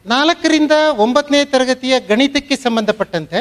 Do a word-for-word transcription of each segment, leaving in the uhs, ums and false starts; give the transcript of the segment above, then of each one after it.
ನಾಲ್ಕರಿಂದ ಒಂಬತ್ತನೇ ತರಗತಿಯ ಗಣಿತಕ್ಕೆ ಸಂಬಂಧಪಟ್ಟಂತೆ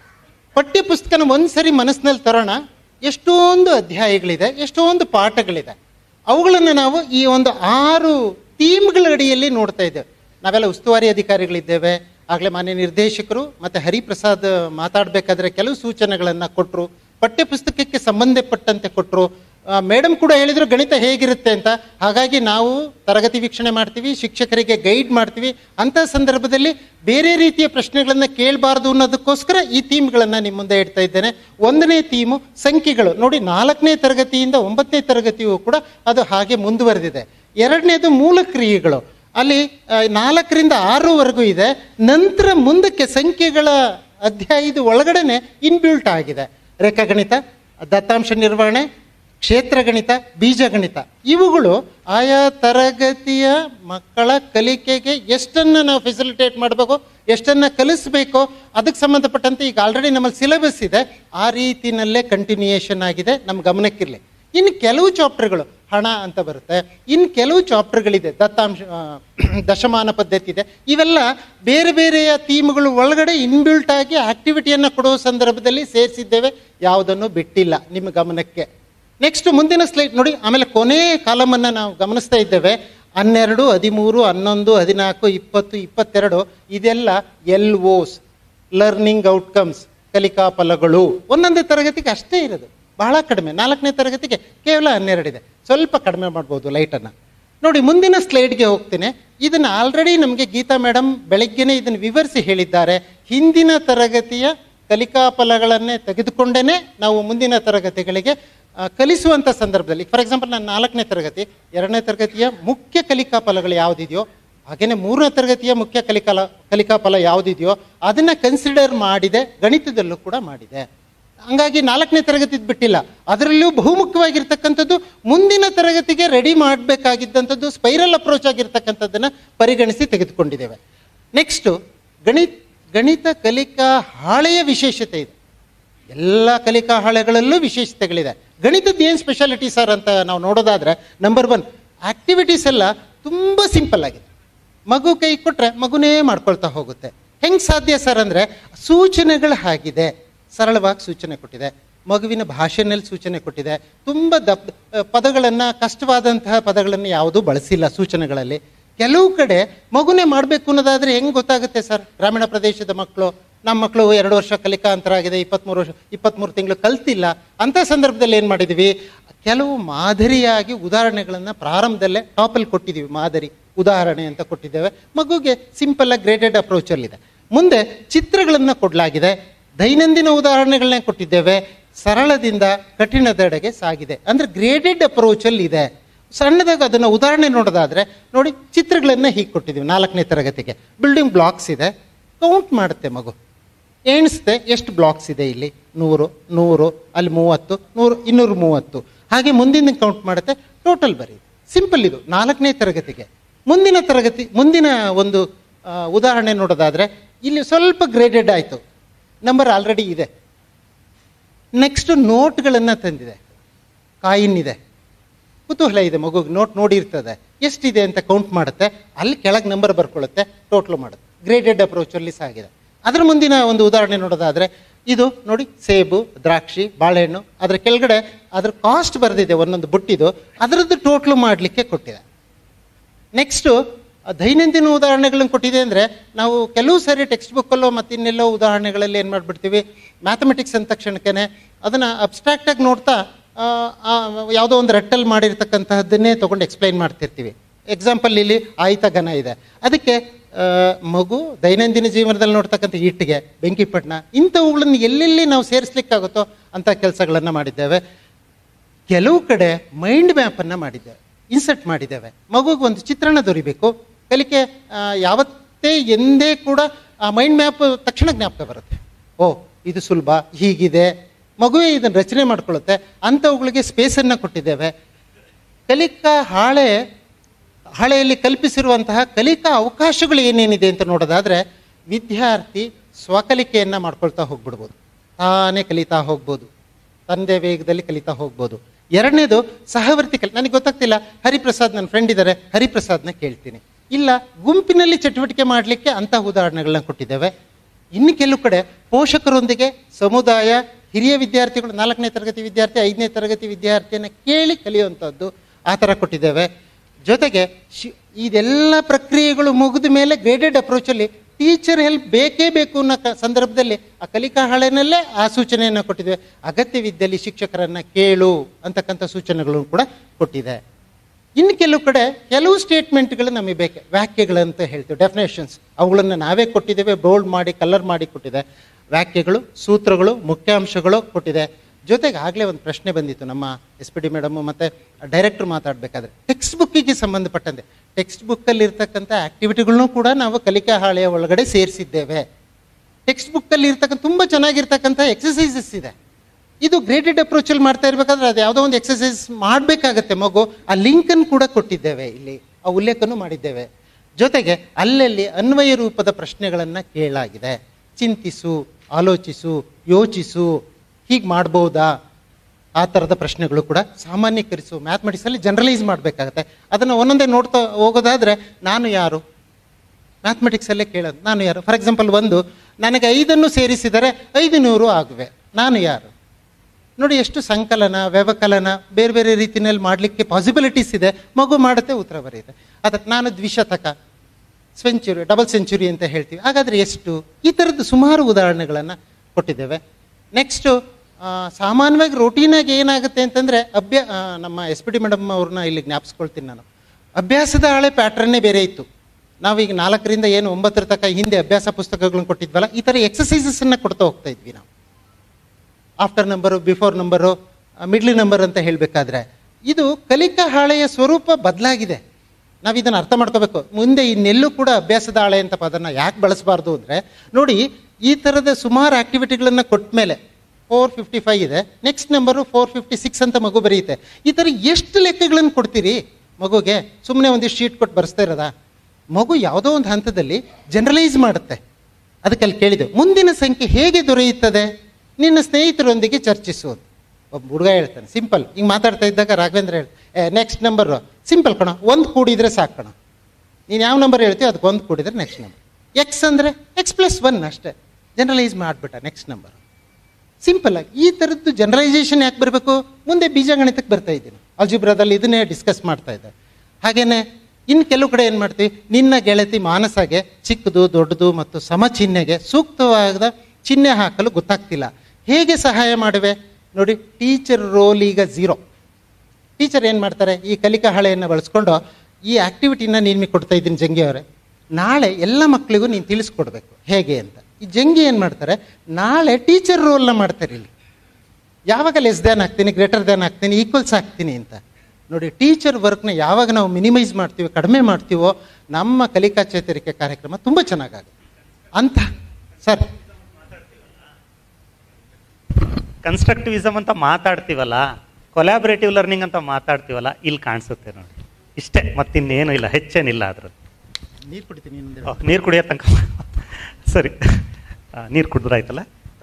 ಪಠ್ಯ ಪುಸ್ತಕನ ಒಂದ್ಸರಿ ಮನಸ್ಸಿನಲ್ಲಿ ತರೋಣ. ಎಷ್ಟೊಂದು ಅಧ್ಯಾಯಗಳಿದೆ, ಎಷ್ಟೊಂದು ಪಾಠಗಳಿದೆ. ಅವುಗಳನ್ನು ನಾವು ಈ ಒಂದು ಆರು ಥೀಮ್ಗಳ ಅಡಿಯಲ್ಲಿ ನೋಡ್ತಾ ಇದ್ದೇವೆ. ನಾವೆಲ್ಲ ಉಸ್ತುವಾರಿ ಅಧಿಕಾರಿಗಳಿದ್ದೇವೆ. ಆಗಲೇ ಮಾನ್ಯ ನಿರ್ದೇಶಕರು ಮತ್ತು ಹರಿಪ್ರಸಾದ್ ಮಾತಾಡಬೇಕಾದ್ರೆ ಕೆಲವು ಸೂಚನೆಗಳನ್ನು ಕೊಟ್ಟರು, ಪಠ್ಯ ಪುಸ್ತಕಕ್ಕೆ ಸಂಬಂಧಪಟ್ಟಂತೆ ಕೊಟ್ಟರು. ಮೇಡಮ್ ಕೂಡ ಹೇಳಿದರು ಗಣಿತ ಹೇಗಿರುತ್ತೆ ಅಂತ. ಹಾಗಾಗಿ ನಾವು ತರಗತಿ ವೀಕ್ಷಣೆ ಮಾಡ್ತೀವಿ, ಶಿಕ್ಷಕರಿಗೆ ಗೈಡ್ ಮಾಡ್ತೀವಿ. ಅಂಥ ಸಂದರ್ಭದಲ್ಲಿ ಬೇರೆ ರೀತಿಯ ಪ್ರಶ್ನೆಗಳನ್ನು ಕೇಳಬಾರ್ದು ಅನ್ನೋದಕ್ಕೋಸ್ಕರ ಈ ಥೀಮ್ಗಳನ್ನು ನಿಮ್ಮ ಮುಂದೆ ಇಡ್ತಾ ಇದ್ದೇನೆ. ಒಂದನೇ ಥೀಮು ಸಂಖ್ಯೆಗಳು. ನೋಡಿ, ನಾಲ್ಕನೇ ತರಗತಿಯಿಂದ ಒಂಬತ್ತನೇ ತರಗತಿಯೂ ಕೂಡ ಅದು ಹಾಗೆ ಮುಂದುವರೆದಿದೆ. ಎರಡನೇದು ಮೂಲ ಕ್ರಿಯೆಗಳು, ಅಲ್ಲಿ ನಾಲ್ಕರಿಂದ ಆರರವರೆಗೂ ಇದೆ. ನಂತರ ಮುಂದಕ್ಕೆ ಸಂಖ್ಯೆಗಳ ಅಧ್ಯಾಯದ ಒಳಗಡೆನೆ ಇನ್ಬಿಲ್ಟ್ ಆಗಿದೆ ರೇಖಾಗಣಿತ, ದತ್ತಾಂಶ ನಿರ್ವಹಣೆ, ಕ್ಷೇತ್ರಗಣಿತ, ಬೀಜಗಣಿತ. ಇವುಗಳು ಆಯಾ ತರಗತಿಯ ಮಕ್ಕಳ ಕಲಿಕೆಗೆ ಎಷ್ಟನ್ನು ನಾವು ಫೆಸಿಲಿಟೇಟ್ ಮಾಡಬೇಕು, ಎಷ್ಟನ್ನು ಕಲಿಸ್ಬೇಕೋ ಅದಕ್ಕೆ ಸಂಬಂಧಪಟ್ಟಂತೆ ಈಗ ಆಲ್ರೆಡಿ ನಮ್ಮಲ್ಲಿ ಸಿಲೆಬಸ್ ಇದೆ. ಆ ರೀತಿಯಲ್ಲೇ ಕಂಟಿನ್ಯೂಯೇಷನ್ ಆಗಿದೆ, ನಮ್ಮ ಗಮನಕ್ಕಿರಲಿ. ಇನ್ನು ಕೆಲವು ಚಾಪ್ಟರ್ಗಳು ಹಣ ಅಂತ ಬರುತ್ತೆ, ಇನ್ನು ಕೆಲವು ಚಾಪ್ಟರ್ಗಳಿದೆ, ದತ್ತಾಂಶ ದಶಮಾನ ಪದ್ಧತಿ ಇದೆ. ಇವೆಲ್ಲ ಬೇರೆ ಬೇರೆಯ ಥೀಮ್ಗಳು ಒಳಗಡೆ ಇನ್ಬಿಲ್ಟ್ ಆಗಿ ಆಕ್ಟಿವಿಟಿಯನ್ನು ಕೊಡುವ ಸಂದರ್ಭದಲ್ಲಿ ಸೇರಿಸಿದ್ದೇವೆ, ಯಾವುದನ್ನು ಬಿಟ್ಟಿಲ್ಲ ನಿಮ್ಮ ಗಮನಕ್ಕೆ. ನೆಕ್ಸ್ಟ್ ಮುಂದಿನ ಸ್ಲೈಡ್ ನೋಡಿ. ಆಮೇಲೆ ಕೊನೆ ಕಾಲಮನ್ನು ನಾವು ಗಮನಿಸ್ತಾ ಇದ್ದೇವೆ. ಹನ್ನೆರಡು, ಹದಿಮೂರು, ಹನ್ನೊಂದು, ಹದಿನಾಲ್ಕು, ಇಪ್ಪತ್ತು, ಇಪ್ಪತ್ತೆರಡು ಇದೆಲ್ಲ ಎಲ್ ಓಸ್, ಲರ್ನಿಂಗ್ ಔಟ್ಕಮ್ಸ್, ಕಲಿಕಾ ಫಲಗಳು. ಒಂದೊಂದೇ ತರಗತಿಗೆ ಅಷ್ಟೇ ಇರೋದು, ಬಹಳ ಕಡಿಮೆ. ನಾಲ್ಕನೇ ತರಗತಿಗೆ ಕೇವಲ ಹನ್ನೆರಡಿದೆ, ಸ್ವಲ್ಪ ಕಡಿಮೆ ಮಾಡ್ಬೋದು ಲೈಟನ್ನು. ನೋಡಿ, ಮುಂದಿನ ಸ್ಲೈಡ್ಗೆ ಹೋಗ್ತೇನೆ. ಇದನ್ನು ಆಲ್ರೆಡಿ ನಮಗೆ ಗೀತಾ ಮೇಡಮ್ ಬೆಳಗ್ಗೆನೇ ಇದನ್ನು ವಿವರಿಸಿ ಹೇಳಿದ್ದಾರೆ. ಹಿಂದಿನ ತರಗತಿಯ ಕಲಿಕಾ ಫಲಗಳನ್ನೇ ತೆಗೆದುಕೊಂಡೇ ನಾವು ಮುಂದಿನ ತರಗತಿಗಳಿಗೆ ಕಲಿಸುವಂಥ ಸಂದರ್ಭದಲ್ಲಿ, ಫಾರ್ ಎಕ್ಸಾಂಪಲ್ ನಾನು ನಾಲ್ಕನೇ ತರಗತಿ, ಎರಡನೇ ತರಗತಿಯ ಮುಖ್ಯ ಕಲಿಕಾ ಫಲಗಳು ಯಾವುದಿದೆಯೋ, ಹಾಗೆಯೇ ಮೂರನೇ ತರಗತಿಯ ಮುಖ್ಯ ಕಲಿಕಾ ಕಲಿಕಾ ಫಲ ಯಾವುದಿದೆಯೋ ಅದನ್ನು ಕನ್ಸಿಡರ್ ಮಾಡಿದೆ, ಗಣಿತದಲ್ಲೂ ಕೂಡ ಮಾಡಿದೆ. ಹಂಗಾಗಿ ನಾಲ್ಕನೇ ತರಗತಿದು ಬಿಟ್ಟಿಲ್ಲ. ಅದರಲ್ಲೂ ಬಹುಮುಖ್ಯವಾಗಿರ್ತಕ್ಕಂಥದ್ದು ಮುಂದಿನ ತರಗತಿಗೆ ರೆಡಿ ಮಾಡಬೇಕಾಗಿದ್ದಂಥದ್ದು ಸ್ಪೈರಲ್ ಅಪ್ರೋಚ್ ಆಗಿರ್ತಕ್ಕಂಥದ್ದನ್ನು ಪರಿಗಣಿಸಿ ತೆಗೆದುಕೊಂಡಿದ್ದೇವೆ. ನೆಕ್ಸ್ಟು ಗಣಿತ ಗಣಿತ ಕಲಿಕಾ ಹಾಳೆಯ ವಿಶೇಷತೆ ಇದೆ. ಎಲ್ಲ ಕಲಿಕಾ ಹಾಳೆಗಳಲ್ಲೂ ವಿಶೇಷತೆಗಳಿದೆ. ಗಣಿತದ ಏನು ಸ್ಪೆಷಾಲಿಟಿ ಸರ್ ಅಂತ ನಾವು ನೋಡೋದಾದ್ರೆ, ನಂಬರ್ ಒನ್, ಆಕ್ಟಿವಿಟೀಸ್ ಎಲ್ಲ ತುಂಬ ಸಿಂಪಲ್ ಆಗಿದೆ. ಮಗು ಕೈ ಕೊಟ್ಟರೆ ಮಗುನೇ ಮಾಡ್ಕೊಳ್ತಾ ಹೋಗುತ್ತೆ. ಹೆಂಗೆ ಸಾಧ್ಯ ಸರ್ ಅಂದರೆ, ಸೂಚನೆಗಳು ಹಾಗಿದೆ, ಸರಳವಾಗಿ ಸೂಚನೆ ಕೊಟ್ಟಿದೆ, ಮಗುವಿನ ಭಾಷೆನಲ್ಲಿ ಸೂಚನೆ ಕೊಟ್ಟಿದೆ. ತುಂಬ ದಪ್ಪ ಪದಗಳನ್ನು, ಕಷ್ಟವಾದಂತಹ ಪದಗಳನ್ನು ಯಾವುದೂ ಬಳಸಿಲ್ಲ ಸೂಚನೆಗಳಲ್ಲಿ. ಕೆಲವು ಕಡೆ ಮಗುನೇ ಮಾಡಬೇಕು ಅನ್ನೋದಾದರೆ ಹೆಂಗೆ ಗೊತ್ತಾಗುತ್ತೆ ಸರ್? ಗ್ರಾಮೀಣ ಪ್ರದೇಶದ ಮಕ್ಕಳು, ನಮ್ಮ ಮಕ್ಕಳು ಎರಡು ವರ್ಷ ಕಲಿಕಾ ಅಂತರ ಆಗಿದೆ, ಇಪ್ಪತ್ತ್ಮೂರು ವರ್ಷ ಇಪ್ಪತ್ತ್ಮೂರು ತಿಂಗಳು ಕಲ್ತಿಲ್ಲ. ಅಂಥ ಸಂದರ್ಭದಲ್ಲಿ ಏನು ಮಾಡಿದ್ದೀವಿ, ಕೆಲವು ಮಾದರಿಯಾಗಿ ಉದಾಹರಣೆಗಳನ್ನು ಪ್ರಾರಂಭದಲ್ಲೇ ಟಾಪಲ್ಲಿ ಕೊಟ್ಟಿದ್ದೀವಿ. ಮಾದರಿ ಉದಾಹರಣೆ ಅಂತ ಕೊಟ್ಟಿದ್ದೇವೆ. ಮಗುಗೆ ಸಿಂಪಲ್ಲಾಗಿ ಗ್ರೇಡೆಡ್ ಅಪ್ರೋಚಲ್ಲಿದೆ. ಮುಂದೆ ಚಿತ್ರಗಳನ್ನು ಕೊಡಲಾಗಿದೆ, ದೈನಂದಿನ ಉದಾಹರಣೆಗಳನ್ನೇ ಕೊಟ್ಟಿದ್ದೇವೆ. ಸರಳದಿಂದ ಕಠಿಣದೆಡೆಗೆ ಸಾಗಿದೆ, ಅಂದರೆ ಗ್ರೇಡೆಡ್ ಅಪ್ರೋಚಲ್ಲಿ ಇದೆ. ಸಣ್ಣದಾಗಿ ಅದನ್ನು ಉದಾಹರಣೆ ನೋಡೋದಾದರೆ ನೋಡಿ, ಚಿತ್ರಗಳನ್ನು ಹೀಗೆ ಕೊಟ್ಟಿದ್ದೀವಿ. ನಾಲ್ಕನೇ ತರಗತಿಗೆ ಬಿಲ್ಡಿಂಗ್ ಬ್ಲಾಕ್ಸ್ ಇದೆ, ಕೌಂಟ್ ಮಾಡುತ್ತೆ ಮಗು, ಎಣಿಸುತ್ತೆ ಎಷ್ಟು ಬ್ಲಾಕ್ಸ್ ಇದೆ ಇಲ್ಲಿ, ನೂರು, ನೂರು, ಅಲ್ಲಿ ಮೂವತ್ತು, ನೂರು, ಇನ್ನೂರು ಮೂವತ್ತು, ಹಾಗೆ ಮುಂದಿನ ಕೌಂಟ್ ಮಾಡುತ್ತೆ, ಟೋಟಲ್ ಬರೀ. ಸಿಂಪಲ್ ಇದು ನಾಲ್ಕನೇ ತರಗತಿಗೆ. ಮುಂದಿನ ತರಗತಿ ಮುಂದಿನ ಒಂದು ಉದಾಹರಣೆ ನೋಡೋದಾದರೆ ಇಲ್ಲಿ ಸ್ವಲ್ಪ ಗ್ರೇಡೆಡ್ ಆಯಿತು, ನಂಬರ್ ಆಲ್ರೆಡಿ ಇದೆ. ನೆಕ್ಸ್ಟು ನೋಟ್ಗಳನ್ನು ತಂದಿದೆ, ಕಾಯಿನ್ ಇದೆ, ಕುತೂಹಲ ಇದೆ ಮಗುಗೆ, ನೋಟ್ ನೋಡಿರ್ತದೆ, ಎಷ್ಟಿದೆ ಅಂತ ಕೌಂಟ್ ಮಾಡುತ್ತೆ, ಅಲ್ಲಿ ಕೆಳಗೆ ನಂಬರ್ ಬರ್ಕೊಳ್ಳುತ್ತೆ, ಟೋಟ್ಲು ಮಾಡುತ್ತೆ. ಗ್ರೇಡೆಡ್ ಅಪ್ರೋಚಲ್ಲಿ ಸಾಗಿದೆ. ಅದರ ಮುಂದಿನ ಒಂದು ಉದಾಹರಣೆ ನೋಡೋದಾದರೆ ಇದು ನೋಡಿ, ಸೇಬು, ದ್ರಾಕ್ಷಿ, ಬಾಳೆಹಣ್ಣು, ಅದರ ಕೆಳಗಡೆ ಅದರ ಕಾಸ್ಟ್ ಬರೆದಿದೆ, ಒಂದೊಂದು ಬುಟ್ಟಿದು, ಅದರದ್ದು ಟೋಟ್ಲು ಮಾಡಲಿಕ್ಕೆ ಕೊಟ್ಟಿದೆ. ನೆಕ್ಸ್ಟು ದೈನಂದಿನ ಉದಾಹರಣೆಗಳನ್ನು ಕೊಟ್ಟಿದೆ. ಅಂದರೆ ನಾವು ಕೆಲವು ಸಾರಿ ಟೆಕ್ಸ್ಟ್ ಬುಕ್ಕಲ್ಲೋ ಮತ್ತು ಇನ್ನೆಲ್ಲೋ ಉದಾಹರಣೆಗಳಲ್ಲಿ ಏನು ಮಾಡಿಬಿಡ್ತೀವಿ, ಮ್ಯಾಥಮೆಟಿಕ್ಸ್ ಅಂದ ತಕ್ಷಣಕ್ಕೆ ಅದನ್ನು ಅಬ್ಸ್ಟ್ರಾಕ್ಟಾಗಿ ನೋಡ್ತಾ ಯಾವುದೋ ಒಂದು ರಟ್ಟಲ್ಲಿ ಮಾಡಿರ್ತಕ್ಕಂತಹದ್ದನ್ನೇ ತೊಗೊಂಡು ಎಕ್ಸ್ಪ್ಲೈನ್ ಮಾಡ್ತಿರ್ತೀವಿ. ಎಕ್ಸಾಂಪಲ್ ಇಲ್ಲಿ ಆಯ್ತ ಘನ ಇದೆ, ಅದಕ್ಕೆ ಮಗು ದೈನಂದಿನ ಜೀವನದಲ್ಲಿ ನೋಡ್ತಕ್ಕಂಥ ಇಟ್ಟಿಗೆ, ಬೆಂಕಿಪಟ್ಟಣ, ಇಂಥವುಗಳನ್ನು ಎಲ್ಲೆಲ್ಲಿ ನಾವು ಸೇರಿಸ್ಲಿಕ್ಕಾಗುತ್ತೋ ಅಂಥ ಕೆಲಸಗಳನ್ನು ಮಾಡಿದ್ದೇವೆ. ಕೆಲವು ಕಡೆ ಮೈಂಡ್ ಮ್ಯಾಪನ್ನು ಮಾಡಿದ್ದೇವೆ, ಇನ್ಸರ್ಟ್ ಮಾಡಿದ್ದೇವೆ. ಮಗುಗೆ ಒಂದು ಚಿತ್ರಣ ದೊರಿಬೇಕು, ಕಲಿಕೆ ಯಾವತ್ತೇ ಎಂದೇ ಕೂಡ ಆ ಮೈಂಡ್ ಮ್ಯಾಪ್ ತಕ್ಷಣ ಜ್ಞಾಪಕ ಬರುತ್ತೆ. ಓ ಇದು ಸುಲಭ, ಹೀಗಿದೆ, ಮಗುವೇ ಇದನ್ನು ರಚನೆ ಮಾಡ್ಕೊಳ್ಳುತ್ತೆ. ಅಂಥವುಗಳಿಗೆ ಸ್ಪೇಸನ್ನು ಕೊಟ್ಟಿದ್ದೇವೆ. ಕಲಿಕಾ ಹಾಳೆ ಹಾಳೆಯಲ್ಲಿ ಕಲ್ಪಿಸಿರುವಂತಹ ಕಲಿಕಾ ಅವಕಾಶಗಳು ಏನೇನಿದೆ ಅಂತ ನೋಡೋದಾದರೆ, ವಿದ್ಯಾರ್ಥಿ ಸ್ವಕಲಿಕೆಯನ್ನು ಮಾಡ್ಕೊಳ್ತಾ ಹೋಗ್ಬಿಡ್ಬೋದು, ತಾನೇ ಕಲಿತಾ ಹೋಗ್ಬೋದು, ತಂದೆ ವೇಗದಲ್ಲಿ ಕಲಿತಾ ಹೋಗ್ಬೋದು. ಎರಡನೇದು ಸಹವರ್ತಿ ಕಲಿ. ನನಗೆ ಗೊತ್ತಾಗ್ತಿಲ್ಲ, ಹರಿಪ್ರಸಾದ್ ನನ್ನ ಫ್ರೆಂಡ್ ಇದ್ದಾರೆ, ಹರಿಪ್ರಸಾದ್ನ ಕೇಳ್ತೀನಿ, ಇಲ್ಲ ಗುಂಪಿನಲ್ಲಿ ಚಟುವಟಿಕೆ ಮಾಡಲಿಕ್ಕೆ ಅಂತಹ ಉದಾಹರಣೆಗಳನ್ನ ಕೊಟ್ಟಿದ್ದೇವೆ. ಇನ್ನು ಕೆಲವು ಕಡೆ ಪೋಷಕರೊಂದಿಗೆ ಸಮುದಾಯ, ಹಿರಿಯ ವಿದ್ಯಾರ್ಥಿಗಳು, ನಾಲ್ಕನೇ ತರಗತಿ ವಿದ್ಯಾರ್ಥಿ ಐದನೇ ತರಗತಿ ವಿದ್ಯಾರ್ಥಿಯನ್ನು ಕೇಳಿ ಕಲಿಯುವಂಥದ್ದು ಆ ಥರ ಕೊಟ್ಟಿದ್ದೇವೆ. ಜೊತೆಗೆ ಶಿ ಇದೆಲ್ಲ ಪ್ರಕ್ರಿಯೆಗಳು ಮುಗಿದ ಮೇಲೆ ಗ್ರೇಡೆಡ್ ಅಪ್ರೋಚಲ್ಲಿ ಟೀಚರ್ ಹೆಲ್ಪ್ ಬೇಕೇ ಬೇಕು ಅನ್ನೋ ಕ ಸಂದರ್ಭದಲ್ಲಿ ಆ ಕಲಿಕಾ ಹಾಳೆನಲ್ಲೇ ಆ ಸೂಚನೆಯನ್ನು ಕೊಟ್ಟಿದ್ದೇವೆ. ಅಗತ್ಯವಿದ್ದಲ್ಲಿ ಶಿಕ್ಷಕರನ್ನು ಕೇಳು ಅಂತಕ್ಕಂಥ ಸೂಚನೆಗಳನ್ನು ಕೂಡ ಕೊಟ್ಟಿದೆ. ಇನ್ನು ಕೆಲವು ಕಡೆ ಕೆಲವು ಸ್ಟೇಟ್ಮೆಂಟ್ಗಳು ನಮಗೆ ಬೇಕು, ವ್ಯಾಖ್ಯೆಗಳಂತ ಹೇಳ್ತೀವಿ, ಡೆಫಿನೇಷನ್ಸ್, ಅವುಗಳನ್ನು ನಾವೇ ಕೊಟ್ಟಿದ್ದೇವೆ, ಬೋಲ್ಡ್ ಮಾಡಿ ಕಲರ್ ಮಾಡಿ ಕೊಟ್ಟಿದೆ. ವ್ಯಾಖ್ಯೆಗಳು, ಸೂತ್ರಗಳು, ಮುಖ್ಯಾಂಶಗಳು ಕೊಟ್ಟಿದೆ. ಜೊತೆಗೆ ಆಗಲೇ ಒಂದು ಪ್ರಶ್ನೆ ಬಂದಿತ್ತು ನಮ್ಮ ಎಸ್ ಪಿ ಡಿ ಮೇಡಮು ಮತ್ತು ಡೈರೆಕ್ಟ್ರು ಮಾತಾಡಬೇಕಾದ್ರೆ, ಟೆಕ್ಸ್ಟ್ ಬುಕ್ಕಿಗೆ ಸಂಬಂಧಪಟ್ಟಂತೆ ಟೆಕ್ಸ್ಟ್ ಬುಕ್ಕಲ್ಲಿ ಇರ್ತಕ್ಕಂಥ ಆ್ಯಕ್ಟಿವಿಟಿಗಳನ್ನೂ ಕೂಡ ನಾವು ಕಲಿಕಾ ಹಾಳೆಯ ಒಳಗಡೆ ಸೇರಿಸಿದ್ದೇವೆ. ಟೆಕ್ಸ್ಟ್ ಬುಕ್ಕಲ್ಲಿ ಇರ್ತಕ್ಕಂಥ ತುಂಬ ಚೆನ್ನಾಗಿರ್ತಕ್ಕಂಥ ಎಕ್ಸಸೈಸಸ್ ಇದೆ. ಇದು ಗ್ರೇಡೆಡ್ ಅಪ್ರೋಚಲ್ಲಿ ಮಾಡ್ತಾ ಇರಬೇಕಾದ್ರೆ ಅದು ಯಾವುದೋ ಒಂದು ಎಕ್ಸಸೈಸ್ ಮಾಡಬೇಕಾಗತ್ತೆ ಮಗು, ಆ ಲಿಂಕನ್ನು ಕೂಡ ಕೊಟ್ಟಿದ್ದೇವೆ, ಇಲ್ಲಿ ಆ ಉಲ್ಲೇಖನೂ ಮಾಡಿದ್ದೇವೆ. ಜೊತೆಗೆ ಅಲ್ಲಲ್ಲಿ ಅನ್ವಯ ರೂಪದ ಪ್ರಶ್ನೆಗಳನ್ನು ಕೇಳಾಗಿದೆ. ಚಿಂತಿಸು, ಆಲೋಚಿಸು, ಯೋಚಿಸು, ಹೀಗೆ ಮಾಡ್ಬೋದಾ, ಆ ಥರದ ಪ್ರಶ್ನೆಗಳು ಕೂಡ ಸಾಮಾನ್ಯೀಕರಿಸು. ಮ್ಯಾಥಮೆಟಿಕ್ಸಲ್ಲಿ ಜನರಲೈಸ್ ಮಾಡಬೇಕಾಗತ್ತೆ. ಅದನ್ನು ಒಂದೊಂದೇ ನೋಡ್ತಾ ಹೋಗೋದಾದರೆ, ನಾನು ಯಾರು, ಮ್ಯಾಥಮೆಟಿಕ್ಸಲ್ಲೇ ಕೇಳೋದು ನಾನು ಯಾರು. ಫಾರ್ ಎಕ್ಸಾಂಪಲ್, ಒಂದು ನನಗೆ ಐದನ್ನು ಸೇರಿಸಿದರೆ ಐದು ನೂರು ಆಗುವೆ, ನಾನು ಯಾರು. ನೋಡಿ ಎಷ್ಟು ಸಂಕಲನ, ವ್ಯವಕಲನ ಬೇರೆ ಬೇರೆ ರೀತಿಯಲ್ಲಿ ಮಾಡಲಿಕ್ಕೆ ಪಾಸಿಬಿಲಿಟೀಸ್ ಇದೆ. ಮಗು ಮಾಡುತ್ತೆ, ಉತ್ತರ ಬರೆಯುತ್ತೆ. ಅದಕ್ಕೆ ನಾನು ದ್ವಿಶತಕ, ಸೆಂಚುರಿ, ಡಬಲ್ ಸೆಂಚುರಿ ಅಂತ ಹೇಳ್ತೀವಿ, ಹಾಗಾದರೆ ಎಷ್ಟು, ಈ ಥರದ್ದು ಸುಮಾರು ಉದಾಹರಣೆಗಳನ್ನು ಕೊಟ್ಟಿದ್ದೇವೆ. ನೆಕ್ಸ್ಟು ಸಾಮಾನ್ಯವಾಗಿ ರೋಟೀನಾಗಿ ಏನಾಗುತ್ತೆ ಅಂತಂದರೆ, ಅಭ್ಯಾ ನಮ್ಮ ಎಸ್ ಪಿ ಡಿ ಮೇಡಮ್ ಅವ್ರನ್ನ ಇಲ್ಲಿ ಜ್ಞಾಪಿಸ್ಕೊಳ್ತೀನಿ ನಾನು. ಅಭ್ಯಾಸದ ಹಳೆ ಪ್ಯಾಟ್ರನ್ನೇ ಬೇರೆ ಇತ್ತು. ನಾವೀಗ ನಾಲ್ಕರಿಂದ ಏನು ಒಂಬತ್ತರ ತನಕ ಹಿಂದೆ ಅಭ್ಯಾಸ ಪುಸ್ತಕಗಳನ್ನ ಕೊಟ್ಟಿದ್ವಲ್ಲ, ಈ ಥರ ಎಕ್ಸಸೈಸಸ್ಸನ್ನು ಕೊಡ್ತಾ ಹೋಗ್ತಾ ಇದ್ವಿ ನಾವು. After number, before number, middle number ಅಂತ ಹೇಳಬೇಕಾದ್ರೆ, ಇದು ಕಲಿಕಾ ಹಾಳೆಯ ಸ್ವರೂಪ ಬದಲಾಗಿದೆ. ನಾವು ಇದನ್ನು ಅರ್ಥ ಮಾಡ್ಕೋಬೇಕು. ಮುಂದೆ ಇನ್ನೆಲ್ಲೂ ಕೂಡ ಅಭ್ಯಾಸದ ಹಾಳೆ ಅಂತ ಪದನ ಯಾಕೆ ಬಳಸಬಾರ್ದು ಅಂದರೆ, ನೋಡಿ ಈ ಥರದ ಸುಮಾರು ಆ್ಯಕ್ಟಿವಿಟಿಗಳನ್ನು ಕೊಟ್ಟ ಮೇಲೆ ಫೋರ್ ಫಿಫ್ಟಿ ಫೈವ್ ಇದೆ, next number four fifty six ಅಂತ ಮಗು ಬರೆಯುತ್ತೆ. ಈ ಥರ ಎಷ್ಟು ಲೆಕ್ಕಗಳನ್ನು ಕೊಡ್ತೀರಿ ಮಗುಗೆ? ಸುಮ್ಮನೆ ಒಂದಿಷ್ಟು ಶೀಟ್ ಕೊಟ್ಟು ಬರೆಸ್ತಾ ಇರೋದಾ? ಮಗು ಯಾವುದೋ ಒಂದು ಹಂತದಲ್ಲಿ ಜನರಲೈಸ್ ಮಾಡುತ್ತೆ. ಅದಕ್ಕೆ ಅಲ್ಲಿ ಕೇಳಿದೆ, ಮುಂದಿನ ಸಂಖ್ಯೆ ಹೇಗೆ ದೊರೆಯುತ್ತದೆ, ನಿನ್ನ ಸ್ನೇಹಿತರೊಂದಿಗೆ ಚರ್ಚಿಸುವುದು. ಒಬ್ಬ ಹುಡುಗ ಹೇಳ್ತಾನೆ, ಸಿಂಪಲ್. ಹಿಂಗೆ ಮಾತಾಡ್ತಾ ಇದ್ದಾಗ ರಾಘವೇಂದ್ರ ಹೇಳ್ತಾನೆ, ನೆಕ್ಸ್ಟ್ ನಂಬರು ಸಿಂಪಲ್ ಕಣ, ಒಂದು ಕೂಡಿದರೆ ಸಾಕು ಕಣ. ನೀನು ಯಾವ ನಂಬರ್ ಹೇಳ್ತೀವಿ ಅದಕ್ಕೆ ಒಂದು ಕೂಡಿದರೆ ನೆಕ್ಸ್ಟ್ ನಂಬರ್. ಎಕ್ಸ್ ಅಂದರೆ ಎಕ್ಸ್ ಪ್ಲಸ್ ಒನ್ ಅಷ್ಟೇ, ಜನರಲೈಸ್ ಮಾಡಿಬಿಟ್ಟ ನೆಕ್ಸ್ಟ್ ನಂಬರ್. ಸಿಂಪಲ್ ಆಗಿ ಈ ಥರದ್ದು ಜನರಲೈಸೇಷನ್ ಯಾಕೆ ಬರಬೇಕು? ಮುಂದೆ ಬೀಜಗಣಿತಕ್ಕೆ ಬರ್ತಾ ಇದ್ದೀನಿ, ಅಲ್ಜಿಬ್ರಾದಲ್ಲಿ ಇದನ್ನೇ ಡಿಸ್ಕಸ್ ಮಾಡ್ತಾ ಇದ್ದೆ. ಹಾಗೇನೆ ಇನ್ನು ಕೆಲವು ಕಡೆ ಏನು ಮಾಡ್ತೀವಿ, ನಿನ್ನ ಗೆಳತಿ ಮಾನಸಗೆ ಚಿಕ್ಕದು, ದೊಡ್ಡದು ಮತ್ತು ಸಮ ಚಿಹ್ನೆಗೆ ಸೂಕ್ತವಾದ ಚಿಹ್ನೆ ಹಾಕಲು ಗೊತ್ತಾಗ್ತಿಲ್ಲ, ಹೇಗೆ ಸಹಾಯ ಮಾಡುವೆ? ನೋಡಿ, ಟೀಚರ್ ರೋಲ್ ಈಗ ಝೀರೋ. ಟೀಚರ್ ಏನು ಮಾಡ್ತಾರೆ, ಈ ಕಲಿಕಾ ಹಾಳೆಯನ್ನು ಬಳಸ್ಕೊಂಡು ಈ ಆ್ಯಕ್ಟಿವಿಟಿನ ನಿಮಗೆ ಕೊಡ್ತಾ ಇದ್ದೀನಿ ಜಂಗಿ ಅವರೇ, ನಾಳೆ ಎಲ್ಲ ಮಕ್ಕಳಿಗೂ ನೀನು ತಿಳಿಸ್ಕೊಡ್ಬೇಕು ಹೇಗೆ ಅಂತ. ಈ ಜಂಗಿ ಏನು ಮಾಡ್ತಾರೆ, ನಾಳೆ ಟೀಚರ್ ರೋಲ್ನ ಮಾಡ್ತಾರೆ. ಇಲ್ಲಿ ಯಾವಾಗ ಲೆಸ್ ದ್ಯಾನ್ ಆಗ್ತೀನಿ, ಗ್ರೇಟರ್ ದ್ಯಾನ್ ಆಗ್ತೀನಿ, ಈಕ್ವಲ್ಸ್ ಆಗ್ತೀನಿ ಅಂತ. ನೋಡಿ, ಟೀಚರ್ ವರ್ಕ್ನ ಯಾವಾಗ ನಾವು ಮಿನಿಮೈಸ್ ಮಾಡ್ತೀವೋ, ಕಡಿಮೆ ಮಾಡ್ತೀವೋ, ನಮ್ಮ ಕಲಿಕಾ ಚೇತರಿಕೆ ಕಾರ್ಯಕ್ರಮ ತುಂಬ ಚೆನ್ನಾಗಾಗುತ್ತೆ ಅಂತ. ಸರ್, ಕನ್ಸ್ಟ್ರಕ್ಟಿವಿಸಮ್ ಅಂತ ಮಾತಾಡ್ತೀವಲ್ಲ, ಕೊಲಾಬ್ರೇಟಿವ್ ಲರ್ನಿಂಗ್ ಅಂತ ಮಾತಾಡ್ತೀವಲ್ಲ, ಇಲ್ಲಿ ಕಾಣಿಸುತ್ತೆ ನೋಡಿ, ಇಷ್ಟೇ, ಮತ್ತಿನ್ನೇನು ಇಲ್ಲ, ಹೆಚ್ಚೇನಿಲ್ಲ ಅದ್ರಲ್ಲಿ. ನೀರು ಕುಡಿತೀನಿ, ನೀರು ಕುಡಿಯೋ ತನಕ ಸರಿ, ನೀರು ಕುಡಿದ್ರಾಯ್ತಲ್ಲ.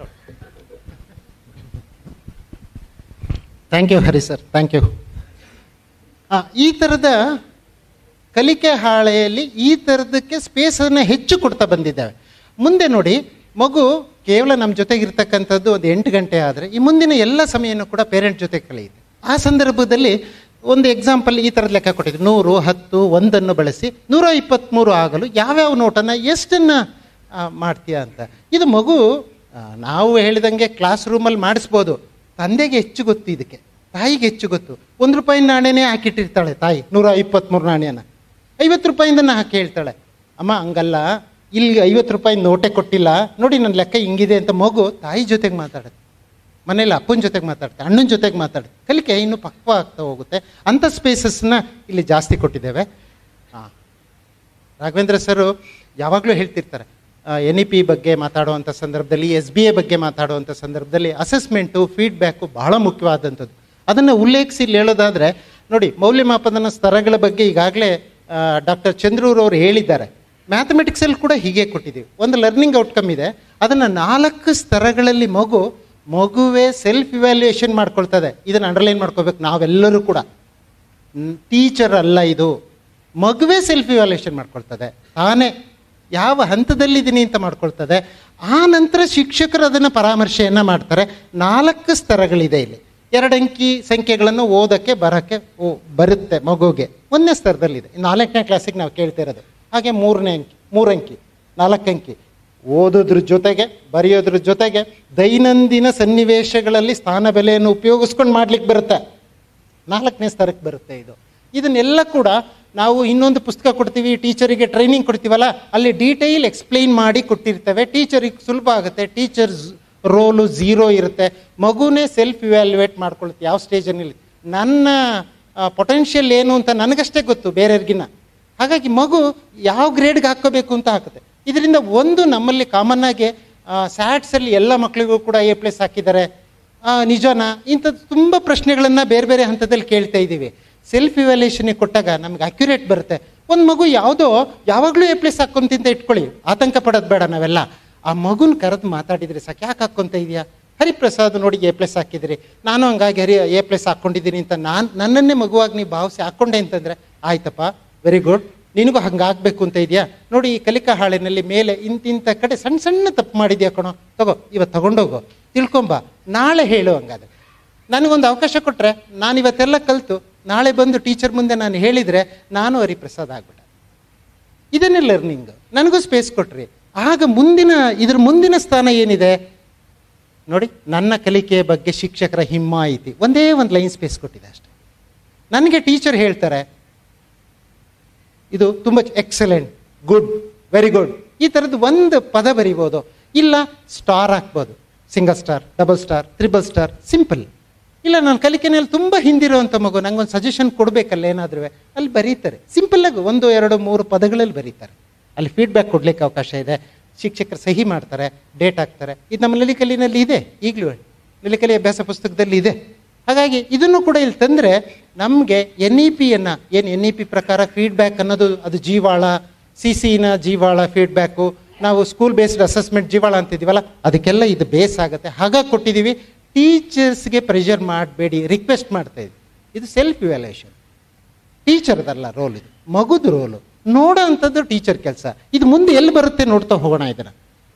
Thank you Hari sir, thank you. ಈ ಥರದ ಕಲಿಕೆ ಹಾಳೆಯಲ್ಲಿ ಈ ಥರದಕ್ಕೆ ಸ್ಪೇಸನ್ನು ಹೆಚ್ಚು ಕೊಡ್ತಾ ಬಂದಿದ್ದಾವೆ. ಮುಂದೆ ನೋಡಿ, ಮಗು ಕೇವಲ ನಮ್ಮ ಜೊತೆಗಿರ್ತಕ್ಕಂಥದ್ದು ಒಂದು ಎಂಟು ಗಂಟೆ ಆದರೆ, ಈ ಮುಂದಿನ ಎಲ್ಲ ಸಮಯನೂ ಕೂಡ ಪೇರೆಂಟ್ ಜೊತೆ ಕಳೆಯುತ್ತೆ. ಆ ಸಂದರ್ಭದಲ್ಲಿ ಒಂದು ಎಕ್ಸಾಂಪಲ್ ಈ ಥರದ ಲೆಕ್ಕ ಕೊಟ್ಟಿದ್ರು, ನೂರು, ಹತ್ತು, ಒಂದನ್ನು ಬಳಸಿ ನೂರ ಇಪ್ಪತ್ತ್ಮೂರು ಆಗಲು ಯಾವ್ಯಾವ ನೋಟನ್ನು ಎಷ್ಟನ್ನು ಮಾಡ್ತೀಯ ಅಂತ. ಇದು ಮಗು ನಾವು ಹೇಳಿದಂಗೆ ಕ್ಲಾಸ್ ರೂಮಲ್ಲಿ ಮಾಡಿಸ್ಬೋದು, ತಂದೆಗೆ ಹೆಚ್ಚು ಗೊತ್ತು, ಇದಕ್ಕೆ ತಾಯಿಗೆ ಹೆಚ್ಚು ಗೊತ್ತು. ಒಂದು ರೂಪಾಯಿ ನಾಣ್ಯನೇ ಹಾಕಿಟ್ಟಿರ್ತಾಳೆ ತಾಯಿ, ನೂರ ಇಪ್ಪತ್ತ್ಮೂರು ನಾಣ್ಯನ ಐವತ್ತು ರೂಪಾಯಿಂದನ ಹಾಕಿ ಹೇಳ್ತಾಳೆ, ಅಮ್ಮ ಹಂಗಲ್ಲ, ಇಲ್ಲಿ ಐವತ್ತು ರೂಪಾಯಿ ನೋಟೇ ಕೊಟ್ಟಿಲ್ಲ ನೋಡಿ, ನನ್ನ ಲೆಕ್ಕ ಹಿಂಗಿದೆ ಅಂತ ಮಗು ತಾಯಿ ಜೊತೆಗೆ ಮಾತಾಡುತ್ತೆ, ಮನೇಲಿ ಅಪ್ಪನ ಜೊತೆಗೆ ಮಾತಾಡುತ್ತೆ, ಅಣ್ಣನ ಜೊತೆಗೆ ಮಾತಾಡುತ್ತೆ. ಕಲಿಕೆ ಇನ್ನೂ ಪಕ್ವ ಆಗ್ತಾ ಹೋಗುತ್ತೆ. ಅಂಥ ಸ್ಪೇಸಸ್ನ ಇಲ್ಲಿ ಜಾಸ್ತಿ ಕೊಟ್ಟಿದ್ದೇವೆ. ಹಾಂ, ರಾಘವೇಂದ್ರ ಸರು ಯಾವಾಗಲೂ ಹೇಳ್ತಿರ್ತಾರೆ, ಎನ್ ಇ ಪಿ ಬಗ್ಗೆ ಮಾತಾಡುವಂಥ ಸಂದರ್ಭದಲ್ಲಿ, ಎಸ್ ಬಿ ಎ ಬಗ್ಗೆ ಮಾತಾಡುವಂಥ ಸಂದರ್ಭದಲ್ಲಿ ಅಸೆಸ್ಮೆಂಟು, ಫೀಡ್ಬ್ಯಾಕು ಬಹಳ ಮುಖ್ಯವಾದಂಥದ್ದು. ಅದನ್ನು ಉಲ್ಲೇಖಿಸಿ ಇಲ್ಲಿ ಹೇಳೋದಾದರೆ ನೋಡಿ, ಮೌಲ್ಯಮಾಪನ ಸ್ತರಗಳ ಬಗ್ಗೆ ಈಗಾಗಲೇ ಡಾಕ್ಟರ್ ಚಂದ್ರೂರವರು ಹೇಳಿದ್ದಾರೆ. ಮ್ಯಾಥಮೆಟಿಕ್ಸಲ್ಲಿ ಕೂಡ ಹೀಗೆ ಕೊಟ್ಟಿದ್ದೀವಿ. ಒಂದು ಲರ್ನಿಂಗ್ ಔಟ್ಕಮ್ ಇದೆ, ಅದನ್ನು ನಾಲ್ಕು ಸ್ತರಗಳಲ್ಲಿ ಮಗು ಮಗುವೇ ಸೆಲ್ಫ್ ಇವ್ಯಾಲ್ಯೂಯೇಷನ್ ಮಾಡ್ಕೊಳ್ತದೆ. ಇದನ್ನು ಅಂಡರ್ಲೈನ್ ಮಾಡ್ಕೋಬೇಕು ನಾವೆಲ್ಲರೂ ಕೂಡ. ಟೀಚರ್ ಅಲ್ಲ ಇದು, ಮಗುವೇ ಸೆಲ್ಫ್ ಇವ್ಯಾಲ್ಯೂಯೇಷನ್ ಮಾಡ್ಕೊಳ್ತದೆ, ತಾನೇ ಯಾವ ಹಂತದಲ್ಲಿದ್ದೀನಿ ಅಂತ ಮಾಡ್ಕೊಳ್ತದೆ. ಆ ನಂತರ ಶಿಕ್ಷಕರು ಅದನ್ನು ಪರಾಮರ್ಶೆಯನ್ನು ಮಾಡ್ತಾರೆ. ನಾಲ್ಕು ಸ್ತರಗಳಿದೆ ಇಲ್ಲಿ. ಎರಡು ಅಂಕಿ ಸಂಖ್ಯೆಗಳನ್ನು ಓದೋಕ್ಕೆ ಬರೋಕ್ಕೆ ಓ ಬರುತ್ತೆ ಮಗುಗೆ, ಒಂದನೇ ಸ್ತರದಲ್ಲಿದೆ. ನಾಲ್ಕನೇ ಕ್ಲಾಸಿಗೆ ನಾವು ಕೇಳ್ತಿರೋದು. ಹಾಗೆ ಮೂರನೇ ಅಂಕಿ, ಮೂರು ಅಂಕಿ, ನಾಲ್ಕು ಅಂಕಿ ಓದೋದ್ರ ಜೊತೆಗೆ ಬರೆಯೋದ್ರ ಜೊತೆಗೆ ದೈನಂದಿನ ಸನ್ನಿವೇಶಗಳಲ್ಲಿ ಸ್ಥಾನ ಬೆಲೆಯನ್ನು ಉಪಯೋಗಿಸ್ಕೊಂಡು ಮಾಡ್ಲಿಕ್ಕೆ ಬರುತ್ತೆ. ನಾಲ್ಕನೇ ಸ್ತರಕ್ಕೆ ಬರುತ್ತೆ ಇದು. ಇದನ್ನೆಲ್ಲ ಕೂಡ ನಾವು ಇನ್ನೊಂದು ಪುಸ್ತಕ ಕೊಡ್ತೀವಿ, ಟೀಚರಿಗೆ ಟ್ರೈನಿಂಗ್ ಕೊಡ್ತೀವಲ್ಲ, ಅಲ್ಲಿ ಡೀಟೇಲ್ ಎಕ್ಸ್ಪ್ಲೈನ್ ಮಾಡಿ ಕೊಟ್ಟಿರ್ತೇವೆ. ಟೀಚರಿಗೆ ಸುಲಭ ಆಗುತ್ತೆ. ಟೀಚರ್ ರೋಲು ಝೀರೋ ಇರುತ್ತೆ. ಮಗುನೇ ಸೆಲ್ಫ್ ಇವ್ಯಾಲ್ಯುವೇಟ್ ಮಾಡ್ಕೊಳುತ್ತೆ ಯಾವ ಸ್ಟೇಜಲ್ಲಿ ನನ್ನ ಪೊಟೆನ್ಷಿಯಲ್ ಏನು ಅಂತ ನನಗಷ್ಟೇ ಗೊತ್ತು, ಬೇರೆಯವ್ರಿಗಿನ್ನ. ಹಾಗಾಗಿ ಮಗು ಯಾವ ಗ್ರೇಡ್ಗೆ ಹಾಕ್ಕೋಬೇಕು ಅಂತ ಹಾಕುತ್ತೆ. ಇದರಿಂದ ಒಂದು ನಮ್ಮಲ್ಲಿ ಕಾಮನ್ ಆಗಿ ಸ್ಯಾಟ್ಸಲ್ಲಿ ಎಲ್ಲ ಮಕ್ಕಳಿಗೂ ಕೂಡ ಎ ಪ್ಲಸ್ ಹಾಕಿದ್ದಾರೆ, ನಿಜನಾ, ಇಂಥದ್ದು ತುಂಬ ಪ್ರಶ್ನೆಗಳನ್ನು ಬೇರೆ ಬೇರೆ ಹಂತದಲ್ಲಿ ಕೇಳ್ತಾ ಇದ್ದೀವಿ. ಸೆಲ್ಫ್ ಇವ್ಯಾಲ್ಯೂಯೇಷನ್ಗೆ ಕೊಟ್ಟಾಗ ನಮ್ಗೆ ಅಕ್ಯುರೇಟ್ ಬರುತ್ತೆ. ಒಂದು ಮಗು ಯಾವುದೋ ಯಾವಾಗಲೂ ಎ ಪ್ಲಸ್ ಹಾಕ್ಕೊಂತಿಂತ ಇಟ್ಕೊಳ್ಳಿ, ಆತಂಕ ಪಡೋದು ಬೇಡ. ನಾವೆಲ್ಲ ಆ ಮಗುನ ಕರೆದು ಮಾತಾಡಿದರೆ ಸಾಕು. ಯಾಕೆ ಹಾಕ್ಕೊಂತ ಇದೆಯಾ, ಹರಿಪ್ರಸಾದ್ ನೋಡಿ ಎ ಪ್ಲಸ್ ಹಾಕಿದ್ರಿ, ನಾನು ಹಂಗಾಗಿ ಹರಿ ಎ ಪ್ಲಸ್ ಹಾಕ್ಕೊಂಡಿದ್ದೀನಿ ಅಂತ ನಾನು ನನ್ನನ್ನೇ ಮಗುವಾಗಿ ನೀವು ಭಾವಿಸಿ ಹಾಕ್ಕೊಂಡೆ ಅಂತಂದರೆ, ಆಯ್ತಪ್ಪ ವೆರಿ ಗುಡ್, ನಿನಗೂ ಹಂಗಾಗಬೇಕು ಅಂತ ಇದೆಯಾ, ನೋಡಿ ಈ ಕಲಿಕಾ ಹಾಳಿನಲ್ಲಿ ಮೇಲೆ ಇಂತಿಂಥ ಕಡೆ ಸಣ್ಣ ಸಣ್ಣ ತಪ್ಪು ಮಾಡಿದ್ಯಾ ಕಣೋ, ತಗೋ ಇವತ್ತು ತಗೊಂಡೋಗು, ತಿಳ್ಕೊಂಬ, ನಾಳೆ ಹೇಳು. ಹಂಗಾದ್ರೆ ನನಗೊಂದು ಅವಕಾಶ ಕೊಟ್ಟರೆ ನಾನು ಇವತ್ತೆಲ್ಲ ಕಲಿತು ನಾಳೆ ಬಂದು ಟೀಚರ್ ಮುಂದೆ ನಾನು ಹೇಳಿದರೆ ನಾನು ಹರಿಪ್ರಸಾದ್ ಆಗ್ಬಿಟ್ಟೆ. ಇದನ್ನೇ ಲರ್ನಿಂಗ್. ನನಗೂ ಸ್ಪೇಸ್ ಕೊಟ್ರಿ. ಆಗ ಮುಂದಿನ ಇದ್ರ ಮುಂದಿನ ಸ್ಥಾನ ಏನಿದೆ ನೋಡಿ, ನನ್ನ ಕಲಿಕೆಯ ಬಗ್ಗೆ ಶಿಕ್ಷಕರ ಹಿಮ್ಮಾಯಿತಿ. ಒಂದೇ ಒಂದು ಲೈನ್ ಸ್ಪೇಸ್ ಕೊಟ್ಟಿದೆ ಅಷ್ಟೆ. ನನಗೆ ಟೀಚರ್ ಹೇಳ್ತಾರೆ ಇದು ತುಂಬ ಎಕ್ಸಲೆಂಟ್, ಗುಡ್, ವೆರಿ ಗುಡ್, ಈ ಥರದ್ದು ಒಂದು ಪದ ಬರಿಬೋದು. ಇಲ್ಲ ಸ್ಟಾರ್ ಹಾಕ್ಬೋದು, single star, double star, triple star, simple. ಇಲ್ಲ ನಾನು ಕಲಿಕೆನಲ್ಲಿ ತುಂಬ ಹಿಂದಿರೋವಂಥ ಮಗು, ನಂಗೊಂದು ಸಜೆಷನ್ ಕೊಡಬೇಕಲ್ಲ ಏನಾದರೂ, ಅಲ್ಲಿ ಬರೀತಾರೆ ಸಿಂಪಲ್ಲಾಗಿ ಒಂದು ಎರಡು ಮೂರು ಪದಗಳಲ್ಲಿ ಬರೀತಾರೆ. ಅಲ್ಲಿ ಫೀಡ್ಬ್ಯಾಕ್ ಕೊಡಲಿಕ್ಕೆ ಅವಕಾಶ ಇದೆ. ಶಿಕ್ಷಕರು ಸಹಿ ಮಾಡ್ತಾರೆ, ಡೇಟ್ ಹಾಕ್ತಾರೆ. ಇದು ನಮ್ಮ ನೆಲಿಕಲಿನಲ್ಲಿ ಇದೆ, ಈಗಲೂ ನೆಲಿಕಲಿ ಅಭ್ಯಾಸ ಪುಸ್ತಕದಲ್ಲಿ ಇದೆ. ಹಾಗಾಗಿ ಇದನ್ನು ಕೂಡ ಇಲ್ಲಿ ತಂದರೆ ನಮಗೆ ಎನ್ ಇ ಪಿಯನ್ನು ಏನು ಎನ್ ಇ ಪಿ ಪ್ರಕಾರ ಫೀಡ್ಬ್ಯಾಕ್ ಅನ್ನೋದು ಅದು ಜೀವಾಳ, ಸಿ ಸಿನ ಜೀವಾಳ ಫೀಡ್ಬ್ಯಾಕು, ನಾವು ಸ್ಕೂಲ್ ಬೇಸ್ಡ್ ಅಸೆಸ್ಮೆಂಟ್ ಜೀವಾಳ ಅಂತಿದ್ದೀವಲ್ಲ, ಅದಕ್ಕೆಲ್ಲ ಇದು ಬೇಸ್ ಆಗುತ್ತೆ. ಹಾಗಾಗಿ ಕೊಟ್ಟಿದ್ದೀವಿ. ಟೀಚರ್ಸ್ಗೆ ಪ್ರೆಷರ್ ಮಾಡಬೇಡಿ, ರಿಕ್ವೆಸ್ಟ್ ಮಾಡ್ತಾ ಇದ್ವಿ. ಇದು ಸೆಲ್ಫ್ ಇವ್ಯಾಲ್ಯೂಯೇಷನ್, ಟೀಚರ್ದಲ್ಲ ರೋಲ್, ಇದು ಮಗುದು ರೋಲು. ನೋಡೋ ಅಂಥದ್ದು ಟೀಚರ್ ಕೆಲಸ. ಇದು ಮುಂದೆ ಎಲ್ಲಿ ಬರುತ್ತೆ ನೋಡ್ತಾ ಹೋಗೋಣ. ಇದನ್ನು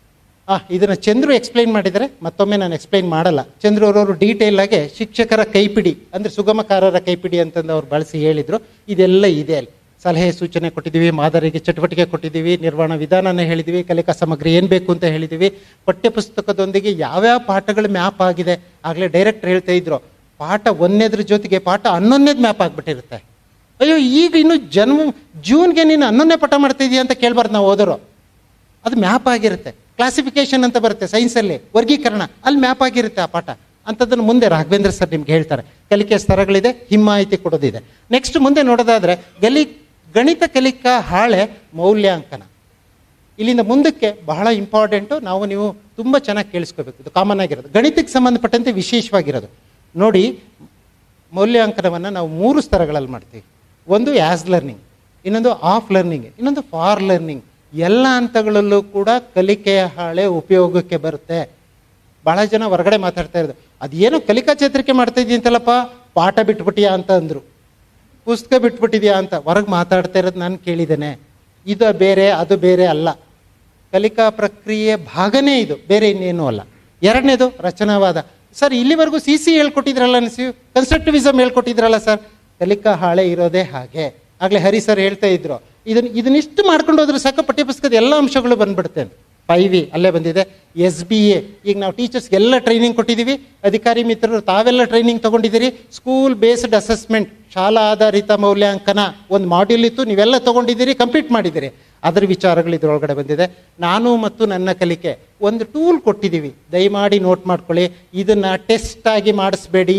ಆ ಇದನ್ನು ಚಂದ್ರು ಎಕ್ಸ್ಪ್ಲೈನ್ ಮಾಡಿದರೆ ಮತ್ತೊಮ್ಮೆ ನಾನು ಎಕ್ಸ್ಪ್ಲೈನ್ ಮಾಡಲ್ಲ. ಚಂದ್ರು ಅವರವರು ಡೀಟೇಲ್ ಆಗಿ ಶಿಕ್ಷಕರ ಕೈಪಿಡಿ ಅಂದರೆ ಸುಗಮಕಾರರ ಕೈಪಿಡಿ ಅಂತಂದು ಅವ್ರು ಬಳಸಿ ಹೇಳಿದರು. ಇದೆಲ್ಲ ಇದೆ ಅಲ್ಲಿ. ಸಲಹೆ ಸೂಚನೆ ಕೊಟ್ಟಿದ್ದೀವಿ, ಮಾದರಿಗೆ ಚಟುವಟಿಕೆ ಕೊಟ್ಟಿದ್ದೀವಿ, ನಿರ್ವಹಣಾ ವಿಧಾನನ ಹೇಳಿದ್ದೀವಿ, ಕಲಿಕಾ ಸಾಮಗ್ರಿ ಏನು ಬೇಕು ಅಂತ ಹೇಳಿದ್ದೀವಿ. ಪಠ್ಯಪುಸ್ತಕದೊಂದಿಗೆ ಯಾವ್ಯಾವ ಪಾಠಗಳು ಮ್ಯಾಪ್ ಆಗಿದೆ. ಆಗಲೇ ಡೈರೆಕ್ಟರ್ ಹೇಳ್ತಾ ಇದ್ರು, ಪಾಠ ಒಂದನೇದ್ರ ಜೊತೆಗೆ ಪಾಠ ಹನ್ನೊಂದನೇದು ಮ್ಯಾಪ್ ಆಗಿಬಿಟ್ಟಿರುತ್ತೆ. ಅಯ್ಯೋ ಈಗ ಇನ್ನು ಜನ್ಮ ಜೂನ್ಗೆ ನೀನು ಹನ್ನೊಂದನೇ ಪಾಠ ಮಾಡ್ತಾ ಇದೀಯ ಅಂತ ಕೇಳಬಾರ್ದು ನಾವು ಓದೋರು. ಅದು ಮ್ಯಾಪ್ ಆಗಿರುತ್ತೆ. ಕ್ಲಾಸಿಫಿಕೇಶನ್ ಅಂತ ಬರುತ್ತೆ ಸೈನ್ಸಲ್ಲಿ, ವರ್ಗೀಕರಣ, ಅಲ್ಲಿ ಮ್ಯಾಪ್ ಆಗಿರುತ್ತೆ ಆ ಪಾಠ. ಅಂಥದ್ದನ್ನು ಮುಂದೆ ರಾಘವೇಂದ್ರ ಸರ್ ನಿಮ್ಗೆ ಹೇಳ್ತಾರೆ. ಕಲಿಕೆಯ ಸ್ತರಗಳಿದೆ, ಹಿಮ್ಮಾಹಿತಿ ಕೊಡೋದಿದೆ. ನೆಕ್ಸ್ಟ್ ಮುಂದೆ ನೋಡೋದಾದರೆ ಗಲಿ ಗಣಿತ ಕಲಿಕಾ ಹಾಳೆ ಮೌಲ್ಯಾಂಕನ. ಇಲ್ಲಿಂದ ಮುಂದಕ್ಕೆ ಬಹಳ ಇಂಪಾರ್ಟೆಂಟು. ನಾವು ನೀವು ತುಂಬ ಚೆನ್ನಾಗಿ ಕೇಳಿಸ್ಕೋಬೇಕು. ಇದು ಕಾಮನ್ ಆಗಿರೋದು, ಗಣಿತಕ್ಕೆ ಸಂಬಂಧಪಟ್ಟಂತೆ ವಿಶೇಷವಾಗಿರೋದು. ನೋಡಿ, ಮೌಲ್ಯಾಂಕನವನ್ನು ನಾವು ಮೂರು ಸ್ತರಗಳಲ್ಲಿ ಮಾಡ್ತೀವಿ. ಒಂದು ಆ್ಯಸ್ ಲರ್ನಿಂಗ್, ಇನ್ನೊಂದು ಆಫ್ ಲರ್ನಿಂಗ್, ಇನ್ನೊಂದು ಫಾರ್ ಲರ್ನಿಂಗ್. ಎಲ್ಲ ಹಂತಗಳಲ್ಲೂ ಕೂಡ ಕಲಿಕೆಯ ಹಾಳೆ ಉಪಯೋಗಕ್ಕೆ ಬರುತ್ತೆ. ಭಾಳ ಜನ ಹೊರಗಡೆ ಮಾತಾಡ್ತಾ ಇರೋದು, ಅದೇನೋ ಕಲಿಕಾ ಚೇತರಿಕೆ ಮಾಡ್ತಾ ಇದೀಯ ಅಂತಲ್ಲಪ್ಪ, ಪಾಠ ಬಿಟ್ಬಿಟ್ಟಿಯಾ ಅಂತ ಅಂದರು, ಪುಸ್ತಕ ಬಿಟ್ಬಿಟ್ಟಿದ್ಯಾ ಅಂತ ಹೊರಗೆ ಮಾತಾಡ್ತಾ ಇರೋದು ನಾನು ಕೇಳಿದ್ದೇನೆ. ಇದು ಬೇರೆ ಅದು ಬೇರೆ ಅಲ್ಲ. ಕಲಿಕಾ ಪ್ರಕ್ರಿಯೆ ಭಾಗನೇ ಇದು, ಬೇರೆ ಇನ್ನೇನು ಅಲ್ಲ. ಎರಡನೇದು ರಚನಾವಾದ. ಸರ್ ಇಲ್ಲಿವರೆಗೂ ಸಿ ಸಿ ಹೇಳ್ಕೊಟ್ಟಿದ್ರಲ್ಲ, ಅನಿಸಿ ಕನ್ಸ್ಟ್ರಕ್ಟಿವಿಸಮ್ ಹೇಳ್ಕೊಟ್ಟಿದ್ರಲ್ಲ ಸರ್. ಕಲಿಕಾ ಹಾಳೆ ಇರೋದೇ ಹಾಗೆ. ಆಗಲೇ ಹರಿ ಸರ್ ಹೇಳ್ತಾ ಇದ್ರು, ಇದನ್ನು ಇದನ್ನಿಷ್ಟು ಮಾಡ್ಕೊಂಡು ಹೋದ್ರೆ ಸಾಕು ಪಠ್ಯಪುಸ್ತಕದ ಎಲ್ಲ ಅಂಶಗಳು ಬಂದ್ಬಿಡುತ್ತೆ. ಫೈವ್ ವಿ ಅಲ್ಲೇ ಬಂದಿದೆ. ಎಸ್ ಬಿ ಎ, ಈಗ ನಾವು ಟೀಚರ್ಸ್ಗೆಲ್ಲ ಟ್ರೈನಿಂಗ್ ಕೊಟ್ಟಿದ್ದೀವಿ. ಅಧಿಕಾರಿ ಮಿತ್ರರು ತಾವೆಲ್ಲ ಟ್ರೈನಿಂಗ್ ತೊಗೊಂಡಿದ್ದೀರಿ. ಸ್ಕೂಲ್ ಬೇಸ್ಡ್ ಅಸೆಸ್ಮೆಂಟ್, ಶಾಲಾ ಆಧಾರಿತ ಮೌಲ್ಯಾಂಕನ ಒಂದು ಮಾಡ್ಯೂಲ್ ಇತ್ತು, ನೀವೆಲ್ಲ ತೊಗೊಂಡಿದ್ದೀರಿ, ಕಂಪ್ಲೀಟ್ ಮಾಡಿದ್ದೀರಿ. ಅದರ ವಿಚಾರಗಳು ಇದರೊಳಗಡೆ ಬಂದಿದೆ. ನಾನು ಮತ್ತು ನನ್ನ ಕಲಿಕೆ ಒಂದು ಟೂಲ್ ಕೊಟ್ಟಿದ್ದೀವಿ, ದಯಮಾಡಿ ನೋಟ್ ಮಾಡ್ಕೊಳ್ಳಿ. ಇದನ್ನು ಟೆಸ್ಟಾಗಿ ಮಾಡಿಸ್ಬೇಡಿ.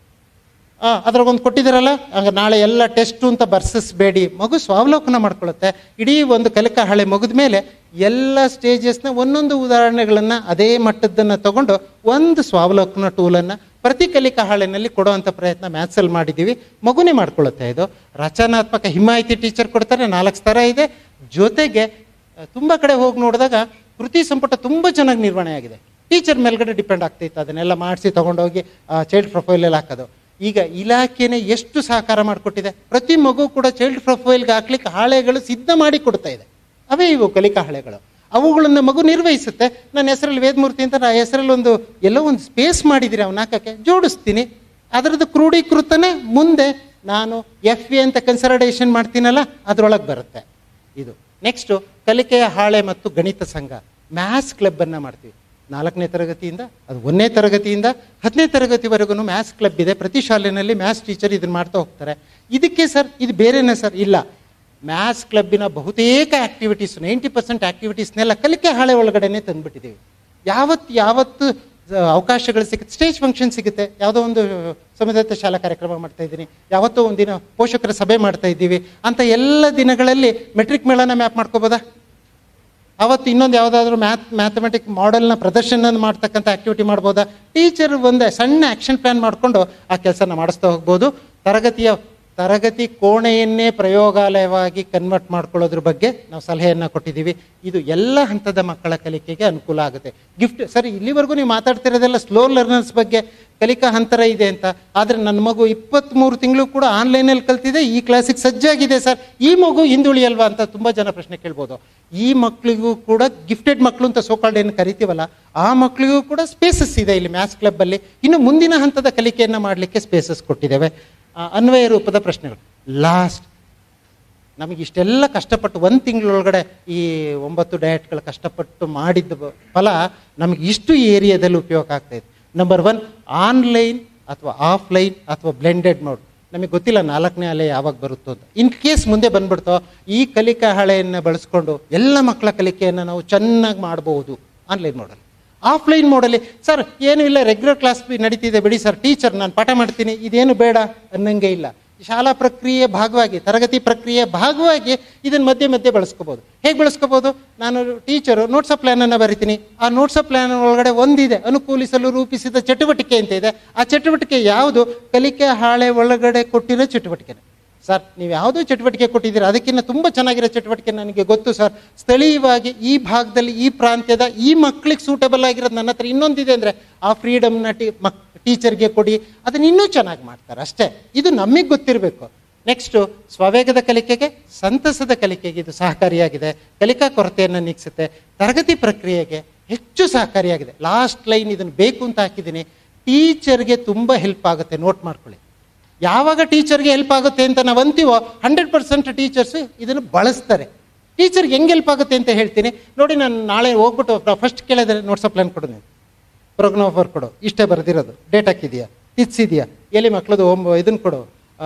ಹಾಂ ಅದ್ರಾಗೊಂದು ಕೊಟ್ಟಿದ್ದೀರಲ್ಲ, ಹಂಗೆ ನಾಳೆ ಎಲ್ಲ ಟೆಸ್ಟು ಅಂತ ಬರ್ಸಿಸ್ಬೇಡಿ. ಮಗು ಸ್ವಾವಲೋಕನ ಮಾಡ್ಕೊಳ್ಳುತ್ತೆ. ಇಡೀ ಒಂದು ಕಲಿಕಾ ಹಾಳೆ ಮುಗಿದ ಮೇಲೆ ಎಲ್ಲ ಸ್ಟೇಜಸ್ನ ಒಂದೊಂದು ಉದಾಹರಣೆಗಳನ್ನು ಅದೇ ಮಟ್ಟದ್ದನ್ನು ತಗೊಂಡು ಒಂದು ಸ್ವಾವಲೋಕನ ಟೂಲನ್ನು ಪ್ರತಿ ಕಲಿಕಾ ಹಾಳೆನಲ್ಲಿ ಕೊಡುವಂಥ ಪ್ರಯತ್ನ ಮ್ಯಾಥ್ಸಲ್ಲಿ ಮಾಡಿದ್ದೀವಿ. ಮಗುನೇ ಮಾಡ್ಕೊಳ್ಳುತ್ತೆ. ಇದು ರಚನಾತ್ಮಕ ಹಿಮ್ಮಾಹಿತಿ ಟೀಚರ್ ಕೊಡ್ತಾರೆ, ನಾಲ್ಕು ಸ್ತರ ಇದೆ. ಜೊತೆಗೆ ತುಂಬ ಕಡೆ ಹೋಗಿ ನೋಡಿದಾಗ ಕೃತಿ ಸಂಪುಟ ತುಂಬ ಚೆನ್ನಾಗಿ ನಿರ್ವಹಣೆ ಆಗಿದೆ. ಟೀಚರ್ ಮೇಲ್ಗಡೆ ಡಿಪೆಂಡ್ ಆಗ್ತೈತೆ. ಅದನ್ನೆಲ್ಲ ಮಾಡಿಸಿ ತೊಗೊಂಡೋಗಿ ಚೈಲ್ಡ್ ಪ್ರೊಫೈಲಲ್ಲಿ ಹಾಕೋದು. ಈಗ ಇಲಾಖೆನೇ ಎಷ್ಟು ಸಹಕಾರ ಮಾಡಿಕೊಟ್ಟಿದೆ. ಪ್ರತಿ ಮಗು ಕೂಡ ಚೈಲ್ಡ್ ಪ್ರೊಫೈಲ್ಗೆ ಹಾಕ್ಲಿಕ್ಕೆ ಹಾಳೆಗಳು ಸಿದ್ಧ ಮಾಡಿ ಕೊಡ್ತಾ ಇದೆ. ಅವೇ ಇವು ಕಲಿಕಾ ಹಾಳೆಗಳು. ಅವುಗಳನ್ನು ಮಗು ನಿರ್ವಹಿಸುತ್ತೆ. ನನ್ನ ಹೆಸರಲ್ಲಿ ವೇದಮೂರ್ತಿ ಅಂತ ಆ ಹೆಸರಲ್ಲಿ ಒಂದು ಎಲ್ಲೋ ಒಂದು ಸ್ಪೇಸ್ ಮಾಡಿದ್ದೀರಿ ಅವನ್ನ ಹಾಕಕ್ಕೆ, ಜೋಡಿಸ್ತೀನಿ. ಅದರದ್ದು ಕ್ರೋಢೀಕೃತನೇ ಮುಂದೆ ನಾನು ಎಫ್ ಎ ಅಂತ ಕನ್ಸಲ್ಟೇಷನ್ ಮಾಡ್ತೀನಲ್ಲ ಅದರೊಳಗೆ ಬರುತ್ತೆ. ಇದು ನೆಕ್ಸ್ಟು ಕಲಿಕೆಯ ಹಾಳೆ ಮತ್ತು ಗಣಿತ ಸಂಘ ಮ್ಯಾಥ್ಸ್ ಕ್ಲಬ್ಬನ್ನು ಮಾಡ್ತೀವಿ. ನಾಲ್ಕನೇ ತರಗತಿಯಿಂದ ಅದು ಒಂದನೇ ತರಗತಿಯಿಂದ ಹತ್ತನೇ ತರಗತಿವರೆಗೂ ಮ್ಯಾಥ್ಸ್ ಕ್ಲಬ್ ಇದೆ. ಪ್ರತಿ ಶಾಲೆಯಲ್ಲಿ ಮ್ಯಾಥ್ಸ್ ಟೀಚರ್ ಇದನ್ನು ಮಾಡ್ತಾ ಹೋಗ್ತಾರೆ. ಇದಕ್ಕೆ ಸರ್ ಇದು ಬೇರೆನೇ ಸರ್? ಇಲ್ಲ, ಮ್ಯಾಥ್ಸ್ ಕ್ಲಬ್ಬಿನ ಬಹುತೇಕ ಆ್ಯಕ್ಟಿವಿಟೀಸ್ ನೈಂಟಿ ಪರ್ಸೆಂಟ್ ಆ್ಯಕ್ಟಿವಿಟೀಸ್ನೆಲ್ಲ ಕಲಿಕೆ ಹಾಳೆ ಒಳಗಡೆನೆ ತಂದುಬಿಟ್ಟಿದ್ದೀವಿ. ಯಾವತ್ತು ಯಾವತ್ತು ಅವಕಾಶಗಳು ಸಿಗುತ್ತೆ, ಸ್ಟೇಜ್ ಫಂಕ್ಷನ್ ಸಿಗುತ್ತೆ, ಯಾವುದೋ ಒಂದು ಸಮುದಾಯ ಶಾಲಾ ಕಾರ್ಯಕ್ರಮ ಮಾಡ್ತಾ ಇದ್ದೀನಿ, ಯಾವತ್ತೋ ಒಂದಿನ ಪೋಷಕರ ಸಭೆ ಮಾಡ್ತಾ ಇದ್ದೀವಿ ಅಂತ ಎಲ್ಲ ದಿನಗಳಲ್ಲಿ ಮೆಟ್ರಿಕ್ ಮೇಳನ ಮ್ಯಾಪ್ ಮಾಡ್ಕೋಬೋದಾ? ಅವತ್ತು ಇನ್ನೊಂದು ಯಾವುದಾದ್ರೂ ಮ್ಯಾಥ್ ಮ್ಯಾಥಮೆಟಿಕ್ ಮಾಡೆಲ್ನ ಪ್ರದರ್ಶನ ಮಾಡ್ತಕ್ಕಂಥ ಆ್ಯಕ್ಟಿವಿಟಿ ಮಾಡ್ಬೋದಾ? ಟೀಚರ್ ಒಂದು ಸಣ್ಣ ಆ್ಯಕ್ಷನ್ ಪ್ಲ್ಯಾನ್ ಮಾಡಿಕೊಂಡು ಆ ಕೆಲಸನ ಮಾಡಿಸ್ತಾ ಹೋಗ್ಬೋದು. ತರಗತಿಯ ತರಗತಿ ಕೋಣೆಯನ್ನೇ ಪ್ರಯೋಗಾಲಯವಾಗಿ ಕನ್ವರ್ಟ್ ಮಾಡ್ಕೊಳ್ಳೋದ್ರ ಬಗ್ಗೆ ನಾವು ಸಲಹೆಯನ್ನು ಕೊಟ್ಟಿದ್ದೀವಿ. ಇದು ಎಲ್ಲ ಹಂತದ ಮಕ್ಕಳ ಕಲಿಕೆಗೆ ಅನುಕೂಲ ಆಗುತ್ತೆ. ಗಿಫ್ಟ್ ಸರಿ, ಇಲ್ಲಿವರೆಗೂ ನೀವು ಮಾತಾಡ್ತಿರೋದೆಲ್ಲ ಸ್ಲೋ ಲರ್ನರ್ಸ್ ಬಗ್ಗೆ, ಕಲಿಕಾ ಹಂತರ ಇದೆ ಅಂತ. ಆದರೆ ನನ್ನ ಮಗು ಇಪ್ಪತ್ತ್ಮೂರು ತಿಂಗಳು ಕೂಡ ಆನ್ಲೈನಲ್ಲಿ ಕಲ್ತಿದೆ, ಈ ಕ್ಲಾಸಿಗೆ ಸಜ್ಜಾಗಿದೆ ಸರ್, ಈ ಮಗು ಹಿಂದುಳಿಯಲ್ವಾ ಅಂತ ತುಂಬ ಜನ ಪ್ರಶ್ನೆ ಕೇಳ್ಬೋದು. ಈ ಮಕ್ಕಳಿಗೂ ಕೂಡ ಗಿಫ್ಟೆಡ್ ಮಕ್ಕಳು ಅಂತ ಸೋಕಾಲ್ಡ್ ಏನು ಕರಿತೀವಲ್ಲ, ಆ ಮಕ್ಕಳಿಗೂ ಕೂಡ ಸ್ಪೇಸಸ್ ಇದೆ ಇಲ್ಲಿ ಮ್ಯಾಥ್ಸ್ ಕ್ಲಬ್ಬಲ್ಲಿ. ಇನ್ನು ಮುಂದಿನ ಹಂತದ ಕಲಿಕೆಯನ್ನು ಮಾಡಲಿಕ್ಕೆ ಸ್ಪೇಸಸ್ ಕೊಟ್ಟಿದ್ದೇವೆ. ಅನ್ವಯ ರೂಪದ ಪ್ರಶ್ನೆಗಳು ಲಾಸ್ಟ್. ನಮಗೆ ಇಷ್ಟೆಲ್ಲ ಕಷ್ಟಪಟ್ಟು ಒಂದು ತಿಂಗಳೊಳಗಡೆ ಈ ಒಂಬತ್ತು ಡಯಟ್ಗಳು ಕಷ್ಟಪಟ್ಟು ಮಾಡಿದ್ದ ಫಲ ನಮಗೆ ಇಷ್ಟು ಏರಿಯಾದಲ್ಲಿ ಉಪಯೋಗ ಆಗ್ತಾಯಿದೆ. ನಂಬರ್ ಒನ್, ಆನ್ಲೈನ್ ಅಥವಾ ಆಫ್ಲೈನ್ ಅಥವಾ ಬ್ಲೆಂಡೆಡ್ ಮೋಡ್. ನಮಗೆ ಗೊತ್ತಿಲ್ಲ ನಾಲ್ಕನೇ ಅಲೆ ಯಾವಾಗ ಬರುತ್ತೋ ಅಂತ. ಇನ್ ಕೇಸ್ ಮುಂದೆ ಬಂದ್ಬಿಡ್ತೋ, ಈ ಕಲಿಕಾ ಹಾಳೆಯನ್ನು ಬಳಸ್ಕೊಂಡು ಎಲ್ಲ ಮಕ್ಕಳ ಕಲಿಕೆಯನ್ನು ನಾವು ಚೆನ್ನಾಗಿ ಮಾಡಬಹುದು ಆನ್ಲೈನ್ ಮೋಡಲ್ಲಿ. ಆಫ್ಲೈನ್ ಮೋಡಲ್ಲಿ ಸರ್ ಏನೂ ಇಲ್ಲ, ರೆಗ್ಯುಲರ್ ಕ್ಲಾಸ್ ನಡೀತಿದೆ ಬಿಡಿ ಸರ್, ಟೀಚರ್ ನಾನು ಪಾಠ ಮಾಡ್ತೀನಿ, ಇದೇನು ಬೇಡ ಅನ್ನಂಗೆ ಇಲ್ಲ. ಶಾಲಾ ಪ್ರಕ್ರಿಯೆ ಭಾಗವಾಗಿ, ತರಗತಿ ಪ್ರಕ್ರಿಯೆ ಭಾಗವಾಗಿ ಇದನ್ನು ಮಧ್ಯೆ ಮಧ್ಯೆ ಬಳಸ್ಕೋಬೋದು. ಹೇಗೆ ಬಳಸ್ಕೋಬೋದು? ನಾನು ಟೀಚರು ನೋಟ್ಸ್ ಪ್ಲ್ಯಾನನ್ನು ಬರಿತೀನಿ. ಆ ನೋಟ್ಸ್ ಪ್ಲ್ಯಾನ್ ಒಳಗಡೆ ಒಂದಿದೆ, ಅನುಕೂಲಿಸಲು ರೂಪಿಸಿದ ಚಟುವಟಿಕೆ ಅಂತ ಇದೆ. ಆ ಚಟುವಟಿಕೆ ಯಾವುದು? ಕಲಿಕೆ ಹಾಳೆ ಒಳಗಡೆ ಕೊಟ್ಟಿರೋ ಚಟುವಟಿಕೆ. ಸರ್ ನೀವು ಯಾವುದೋ ಚಟುವಟಿಕೆ ಕೊಟ್ಟಿದ್ದೀರಾ, ಅದಕ್ಕಿಂತ ತುಂಬ ಚೆನ್ನಾಗಿರೋ ಚಟುವಟಿಕೆ ನನಗೆ ಗೊತ್ತು ಸರ್, ಸ್ಥಳೀಯವಾಗಿ ಈ ಭಾಗದಲ್ಲಿ ಈ ಪ್ರಾಂತ್ಯದ ಈ ಮಕ್ಕಳಿಗೆ ಸೂಟಬಲ್ ಆಗಿರೋದು ನನ್ನ ಹತ್ರ ಇನ್ನೊಂದಿದೆ ಅಂದರೆ ಆ ಫ್ರೀಡಮ್ನ ಟಿ ಮಕ್ ಟೀಚರ್ಗೆ ಕೊಡಿ, ಅದನ್ನು ಇನ್ನೂ ಚೆನ್ನಾಗಿ ಮಾಡ್ತಾರೆ ಅಷ್ಟೇ. ಇದು ನಮಗೆ ಗೊತ್ತಿರಬೇಕು. ನೆಕ್ಸ್ಟು ಸ್ವವೇಗದ ಕಲಿಕೆಗೆ, ಸಂತಸದ ಕಲಿಕೆಗೆ ಇದು ಸಹಕಾರಿಯಾಗಿದೆ. ಕಲಿಕಾ ಕೊರತೆಯನ್ನು ನೀಗಿಸುತ್ತೆ. ತರಗತಿ ಪ್ರಕ್ರಿಯೆಗೆ ಹೆಚ್ಚು ಸಹಕಾರಿಯಾಗಿದೆ. ಲಾಸ್ಟ್ ಲೈನ್ ಇದನ್ನು ಬೇಕು ಅಂತ ಹಾಕಿದ್ದೀನಿ. ಟೀಚರ್ಗೆ ತುಂಬ ಹೆಲ್ಪ್ ಆಗುತ್ತೆ, ನೋಟ್ ಮಾಡ್ಕೊಳ್ಳಿ. ಯಾವಾಗ ಟೀಚರ್ಗೆ ಹೆಲ್ಪ್ ಆಗುತ್ತೆ ಅಂತ ನಾವು ಅಂತೀವೋ ಹಂಡ್ರೆಡ್ ಪರ್ಸೆಂಟ್ ಟೀಚರ್ಸ್ ಇದನ್ನು ಬಳಸ್ತಾರೆ. ಟೀಚರ್ಗೆ ಹೆಂಗೆ ಹೆಲ್ಪ್ ಆಗುತ್ತೆ ಅಂತ ಹೇಳ್ತೀನಿ ನೋಡಿ. ನಾನು ನಾಳೆ ಹೋಗ್ಬಿಟ್ಟು ಫಸ್ಟ್ ಕೇಳಿದ್ರೆ ನೋಟ್ಸ್ ಪ್ಲ್ಯಾನ್ ಕೊಡು, ನೀನು ಪ್ರೋಗ್ರಾಮ್ ಕೊಡು, ಇಷ್ಟೇ ಬರೆದಿರೋದು, ಡೇಟ್ ಹಾಕಿದೆಯಾ, ತಿದ್ಸಿದೆಯಾ, ಎಲ್ಲಿ ಮಕ್ಕಳದು ಹೋಮ್ ಇದನ್ನು ಕೊಡು,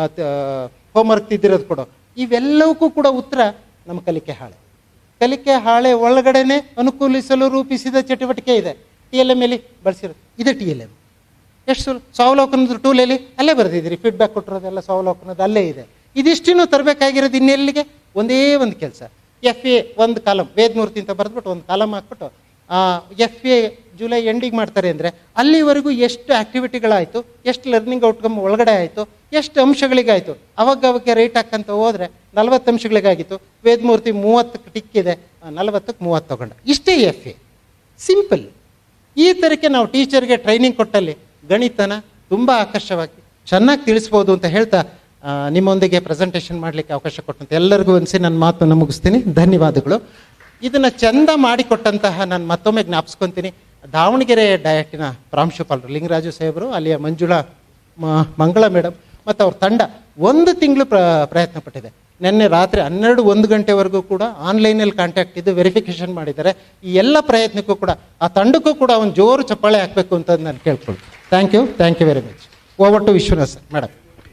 ಹೋಮ್ವರ್ಕ್ ತಿದ್ದಿರೋದು ಕೊಡು. ಇವೆಲ್ಲವಕ್ಕೂ ಕೂಡ ಉತ್ತರ ನಮ್ಮ ಕಲಿಕೆ ಹಾಳೆ. ಕಲಿಕೆ ಹಾಳೆ ಒಳಗಡೆನೆ ಅನುಕೂಲಿಸಲು ರೂಪಿಸಿದ ಚಟುವಟಿಕೆ ಇದೆ. ಟಿ ಎಲ್ ಎಮ್ ಎಲ್ಲಿ ಬಳಸಿರೋದು ಇದೆ. ಟಿ ಎಲ್ ಎಮ್ ಎಷ್ಟು ಸುಲ್ ಸ್ವಾವಲೋಕನದ ಟೂಲಲ್ಲಿ ಅಲ್ಲೇ ಬರೆದಿದ್ದೀರಿ, ಫೀಡ್ಬ್ಯಾಕ್ ಕೊಟ್ಟಿರೋದೆಲ್ಲ ಸ್ವಾವಲೋಕನದ ಅಲ್ಲೇ ಇದೆ. ಇದಿಷ್ಟನ್ನು ತರಬೇಕಾಗಿರೋದು ಇನ್ನೆಲ್ಲಿಗೆ? ಒಂದೇ ಒಂದು ಕೆಲಸ, ಎಫ್ ಎ ಒಂದು ಕಾಲಮ್ ವೇದಮೂರ್ತಿ ಅಂತ ಬರೆದ್ಬಿಟ್ಟು ಒಂದು ಕಾಲಮ್ ಹಾಕ್ಬಿಟ್ಟು ಎಫ್ ಎ ಜುಲೈ ಎಂಡಿಗೆ ಮಾಡ್ತಾರೆ ಅಂದರೆ ಅಲ್ಲಿವರೆಗೂ ಎಷ್ಟು ಆ್ಯಕ್ಟಿವಿಟಿಗಳಾಯಿತು, ಎಷ್ಟು ಲರ್ನಿಂಗ್ ಔಟ್ಕಮ್ ಒಳಗಡೆ ಆಯಿತು, ಎಷ್ಟು ಅಂಶಗಳಿಗಾಯಿತು, ಅವಾಗ ಅವಾಗ ರೇಟ್ ಹಾಕಂತ ಹೋದರೆ ನಲ್ವತ್ತು ಅಂಶಗಳಿಗಾಗಿತ್ತು. ವೇದಮೂರ್ತಿ ಮೂವತ್ತಕ್ಕೆ ಟಿಕ್ಕಿದೆ, ನಲವತ್ತಕ್ಕೆ ಮೂವತ್ತು ತಗೊಂಡ. ಇಷ್ಟೇ ಎಫ್ ಎ, ಸಿಂಪಲ್. ಈ ಥರಕ್ಕೆ ನಾವು ಟೀಚರ್ಗೆ ಟ್ರೈನಿಂಗ್ ಕೊಟ್ಟಲ್ಲಿ ಗಣಿತನ ತುಂಬ ಆಕರ್ಷವಾಗಿ ಚೆನ್ನಾಗಿ ತಿಳಿಸ್ಬೋದು ಅಂತ ಹೇಳ್ತಾ ನಿಮ್ಮೊಂದಿಗೆ ಪ್ರೆಸೆಂಟೇಷನ್ ಮಾಡಲಿಕ್ಕೆ ಅವಕಾಶ ಕೊಟ್ಟಂತೆ ಎಲ್ಲರಿಗೂ ಅನಿಸಿ ನನ್ನ ಮಾತನ್ನು ಮುಗಿಸ್ತೀನಿ. ಧನ್ಯವಾದಗಳು. ಇದನ್ನು ಚೆಂದ ಮಾಡಿಕೊಟ್ಟಂತಹ ನಾನು ಮತ್ತೊಮ್ಮೆ ಜ್ಞಾಪಿಸ್ಕೊತೀನಿ, ದಾವಣಗೆರೆ ಡಯಟಿನ ಪ್ರಾಂಶುಪಾಲರು ಲಿಂಗರಾಜು ಸಾಹೇಬರು, ಅಲ್ಲಿಯ ಮಂಜುಳಾ ಮಂಗಳ ಮೇಡಮ್ ಮತ್ತು ಅವ್ರ ತಂಡ ಒಂದು ತಿಂಗಳು ಪ್ರ ಪ್ರಯತ್ನ ಪಟ್ಟಿದೆ. ನಿನ್ನೆ ರಾತ್ರಿ ಹನ್ನೆರಡು ಒಂದು ಗಂಟೆವರೆಗೂ ಕೂಡ ಆನ್ಲೈನಲ್ಲಿ ಕಾಂಟ್ಯಾಕ್ಟ್ ಇದ್ದು ವೆರಿಫಿಕೇಷನ್ ಮಾಡಿದ್ದಾರೆ. ಈ ಎಲ್ಲ ಪ್ರಯತ್ನಕ್ಕೂ ಕೂಡ ಆ ತಂಡಕ್ಕೂ ಕೂಡ ಒಂದು ಜೋರು ಚಪ್ಪಾಳೆ ಹಾಕಬೇಕು ಅಂತ ನಾನು ಕೇಳ್ಕೊಳ್ಳಿ. Thank you, thank you very much. Over to Vishwanath sir. Madam.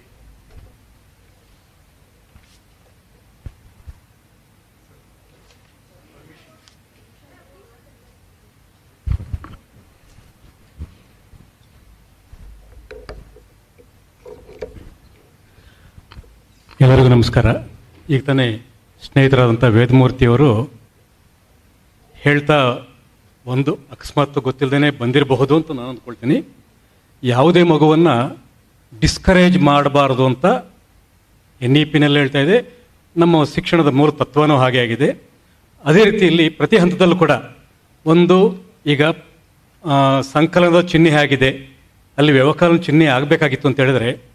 ಎಲ್ಲರಿಗೂ ನಮಸ್ಕಾರ. ಈಗ ತಾನೇ ಸ್ನೇಹಿತರಾದಂಥ ವೇದಮೂರ್ತಿಯವರು ಹೇಳ್ತಾ ಒಂದು ಅಕಸ್ಮಾತ್ ಗೊತ್ತಿಲ್ಲದೇ ಬಂದಿರಬಹುದು ಅಂತ ನಾನು ಅಂದ್ಕೊಳ್ತೀನಿ. ಯಾವುದೇ ಮಗುವನ್ನು ಡಿಸ್ಕರೇಜ್ ಮಾಡಬಾರ್ದು ಅಂತ ಎನ್ ಇ ಪಿನಲ್ಲಿ ಹೇಳ್ತಾ ಇದೆ. ನಮ್ಮ ಶಿಕ್ಷಣದ ಮೂಲ ತತ್ವನೂ ಹಾಗೆ ಆಗಿದೆ. ಅದೇ ರೀತಿಯಲ್ಲಿ ಪ್ರತಿ ಹಂತದಲ್ಲೂ ಕೂಡ ಒಂದು ಈಗ ಸಂಕಲನದ ಚಿಹ್ನೆ ಆಗಿದೆ, ಅಲ್ಲಿ ವ್ಯವಕಲನ ಚಿಹ್ನೆ ಆಗಬೇಕಾಗಿತ್ತು ಅಂತ ಹೇಳಿದ್ರೆ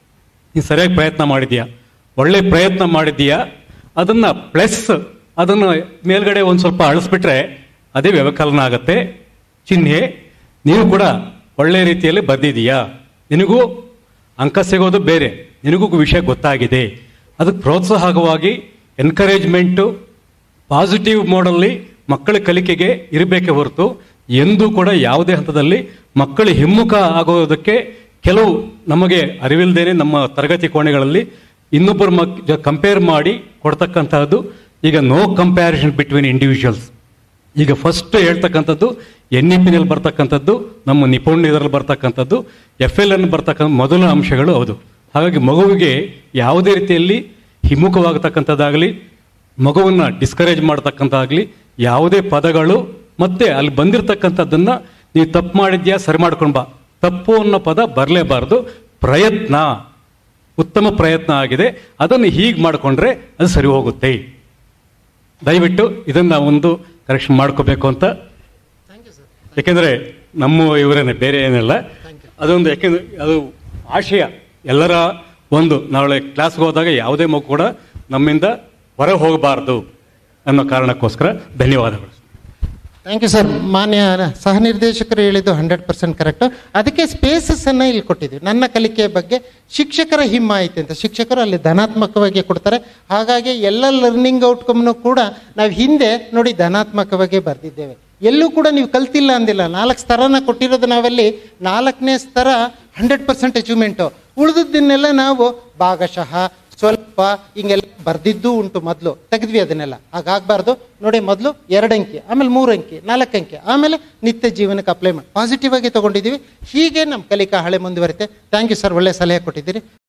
ನೀನು ಸರಿಯಾಗಿ ಪ್ರಯತ್ನ ಮಾಡಿದ್ಯಾ, ಒಳ್ಳೆ ಪ್ರಯತ್ನ ಮಾಡಿದ್ದೀಯಾ, ಅದನ್ನು ಪ್ಲಸ್ ಅದನ್ನು ಮೇಲ್ಗಡೆ ಒಂದು ಸ್ವಲ್ಪ ಅಳಿಸ್ಬಿಟ್ರೆ ಅದೇ ವ್ಯವಕಲನ ಆಗತ್ತೆ. ಚಿಹ್ನೆ ನೀನು ಕೂಡ ಒಳ್ಳೆ ರೀತಿಯಲ್ಲಿ ಬರೆದಿದೀಯಾ, ನಿನಗೂ ಅಂಕ ಸಿಗೋದು ಬೇರೆ, ನಿನಗೂ ವಿಷಯ ಗೊತ್ತಾಗಿದೆ. ಅದಕ್ಕೆ ಪ್ರೋತ್ಸಾಹಕವಾಗಿ ಎನ್ಕರೇಜ್ಮೆಂಟು ಪಾಸಿಟಿವ್ ಮೋಡಲ್ಲಿ ಮಕ್ಕಳ ಕಲಿಕೆಗೆ ಇರಬೇಕೆ ಹೊರತು ಎಂದೂ ಕೂಡ ಯಾವುದೇ ಹಂತದಲ್ಲಿ ಮಕ್ಕಳ ಹಿಮ್ಮುಖ ಆಗೋದಕ್ಕೆ ಕೆಲವು ನಮಗೆ ಅರಿವಿಲ್ಲದೇನೆ ನಮ್ಮ ತರಗತಿ ಕೋಣೆಗಳಲ್ಲಿ ಇನ್ನೊಬ್ಬರು ಮಕ್ ಕಂಪೇರ್ ಮಾಡಿ ಕೊಡ್ತಕ್ಕಂತಹದ್ದು. ಈಗ ನೋ ಕಂಪ್ಯಾರಿಸನ್ ಬಿಟ್ವೀನ್ ಇಂಡಿವಿಜುವಲ್ಸ್. ಈಗ ಫಸ್ಟ್ ಹೇಳ್ತಕ್ಕಂಥದ್ದು ಎನ್ ಇ ಪಿನಲ್ಲಿ ಬರ್ತಕ್ಕಂಥದ್ದು, ನಮ್ಮ ನಿಪುಣರಲ್ಲಿ ಬರ್ತಕ್ಕಂಥದ್ದು, ಎಫ್ ಎಲ್ ಎನ್ ಬರ್ತಕ್ಕಂಥ ಮೊದಲ ಅಂಶಗಳು ಹೌದು. ಹಾಗಾಗಿ ಮಗುವಿಗೆ ಯಾವುದೇ ರೀತಿಯಲ್ಲಿ ಹಿಮ್ಮುಖವಾಗತಕ್ಕಂಥದ್ದಾಗಲಿ, ಮಗುವನ್ನು ಡಿಸ್ಕರೇಜ್ ಮಾಡ್ತಕ್ಕಂಥದ್ದಾಗಲಿ, ಯಾವುದೇ ಪದಗಳು ಮತ್ತೆ ಅಲ್ಲಿ ಬಂದಿರತಕ್ಕಂಥದ್ದನ್ನು ನೀವು ತಪ್ಪು ಮಾಡಿದ್ಯಾ ಸರಿ ಮಾಡ್ಕೊಂಡು ಬಾ, ತಪ್ಪು ಅನ್ನೋ ಪದ ಬರಲೇಬಾರ್ದು. ಪ್ರಯತ್ನ ಉತ್ತಮ ಪ್ರಯತ್ನ ಆಗಿದೆ, ಅದನ್ನು ಹೀಗೆ ಮಾಡಿಕೊಂಡ್ರೆ ಅದು ಸರಿ ಹೋಗುತ್ತೆ. ದಯವಿಟ್ಟು ಇದನ್ನು ಒಂದು ಕರೆಕ್ಷನ್ ಮಾಡ್ಕೋಬೇಕು ಅಂತ. ಯಾಕೆಂದರೆ ನಮ್ಮ ಇವರೇನೆ, ಬೇರೆ ಏನಿಲ್ಲ. ಅದೊಂದು ಯಾಕೆಂದ್ರೆ ಅದು ಆಶಯ ಎಲ್ಲರ ಒಂದು, ನಾಳೆ ಕ್ಲಾಸ್ಗೆ ಹೋದಾಗ ಯಾವುದೇ ಮಗು ಕೂಡ ನಮ್ಮಿಂದ ಹೊರ ಹೋಗಬಾರ್ದು ಅನ್ನೋ ಕಾರಣಕ್ಕೋಸ್ಕರ ಧನ್ಯವಾದಗಳು. Thank you sir. ಮಾನ್ಯ ಸಹ ನಿರ್ದೇಶಕರು ಹೇಳಿದ್ದು ಹಂಡ್ರೆಡ್ ಪರ್ಸೆಂಟ್ ಕರೆಕ್ಟು. ಅದಕ್ಕೆ ಸ್ಪೇಸಸ್ ಅನ್ನು ಇಲ್ಲಿ ಕೊಟ್ಟಿದ್ದೀವಿ. ನನ್ನ ಕಲಿಕೆಯ ಬಗ್ಗೆ ಶಿಕ್ಷಕರ ಹಿಮ್ಮಾಯಿತಿ ಅಂತ ಶಿಕ್ಷಕರು ಅಲ್ಲಿ ಧನಾತ್ಮಕವಾಗಿ ಕೊಡ್ತಾರೆ. ಹಾಗಾಗಿ ಎಲ್ಲ ಲರ್ನಿಂಗ್ ಔಟ್ಕಮ್ನು ಕೂಡ ನಾವು ಹಿಂದೆ ನೋಡಿ ಧನಾತ್ಮಕವಾಗಿ ಬರೆದಿದ್ದೇವೆ. ಎಲ್ಲೂ ಕೂಡ ನೀವು ಕಲ್ತಿಲ್ಲ ಅಂದಿಲ್ಲ. ನಾಲ್ಕು ಸ್ತರನ ಕೊಟ್ಟಿರೋದು ನಾವಲ್ಲಿ, ನಾಲ್ಕನೇ ಸ್ತರ ಹಂಡ್ರೆಡ್ ಪರ್ಸೆಂಟ್ ಅಚೀವ್ಮೆಂಟು. ಉಳಿದದ್ದನ್ನೆಲ್ಲ ನಾವು ಭಾಗಶಃ ಸ್ವಲ್ಪ ಹಿಂಗೆಲ್ಲ ಬರ್ದಿದ್ದು ಉಂಟು. ಮೊದಲು ತೆಗೆದ್ವಿ ಅದನ್ನೆಲ್ಲ, ಹಾಗಾಗಬಾರ್ದು ನೋಡಿ. ಮೊದಲು ಎರಡು ಅಂಕಿ, ಆಮೇಲೆ ಮೂರು ಅಂಕಿ, ನಾಲ್ಕು ಅಂಕಿ, ಆಮೇಲೆ ನಿತ್ಯ ಜೀವನಕ್ಕೆ ಅಪ್ಲೈ ಮಾಡಿ ಪಾಸಿಟಿವ್ ಆಗಿ ತೊಗೊಂಡಿದ್ದೀವಿ. ಹೀಗೆ ನಮ್ಮ ಕಲಿಕಾ ಹಳೆ ಮುಂದುವರಿತೆ. ಥ್ಯಾಂಕ್ ಯು ಸರ್, ಒಳ್ಳೆ ಸಲಹೆ ಕೊಟ್ಟಿದ್ದೀರಿ.